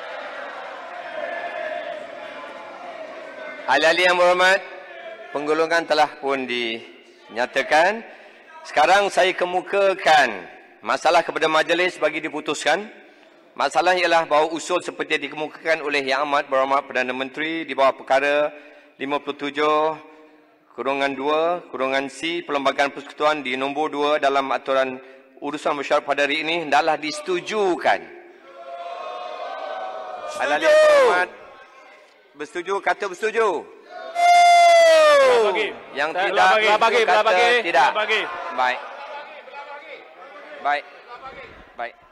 Ahli-ahli yang berhormat, penggolongan telah pun dinyatakan. Sekarang saya kemukakan masalah kepada majlis bagi diputuskan. Masalahnya ialah bahawa usul seperti yang dikemukakan oleh Yang Amat Berhormat Perdana Menteri di bawah perkara 57-2-C Perlembagaan Persekutuan di nombor 2 dalam aturan urusan mesyuarat pada hari ini hendaklah disetujukan. Setuju. Bersetuju, kata bersetuju. Yang tidak kata tidak. Baik. Baik. Baik.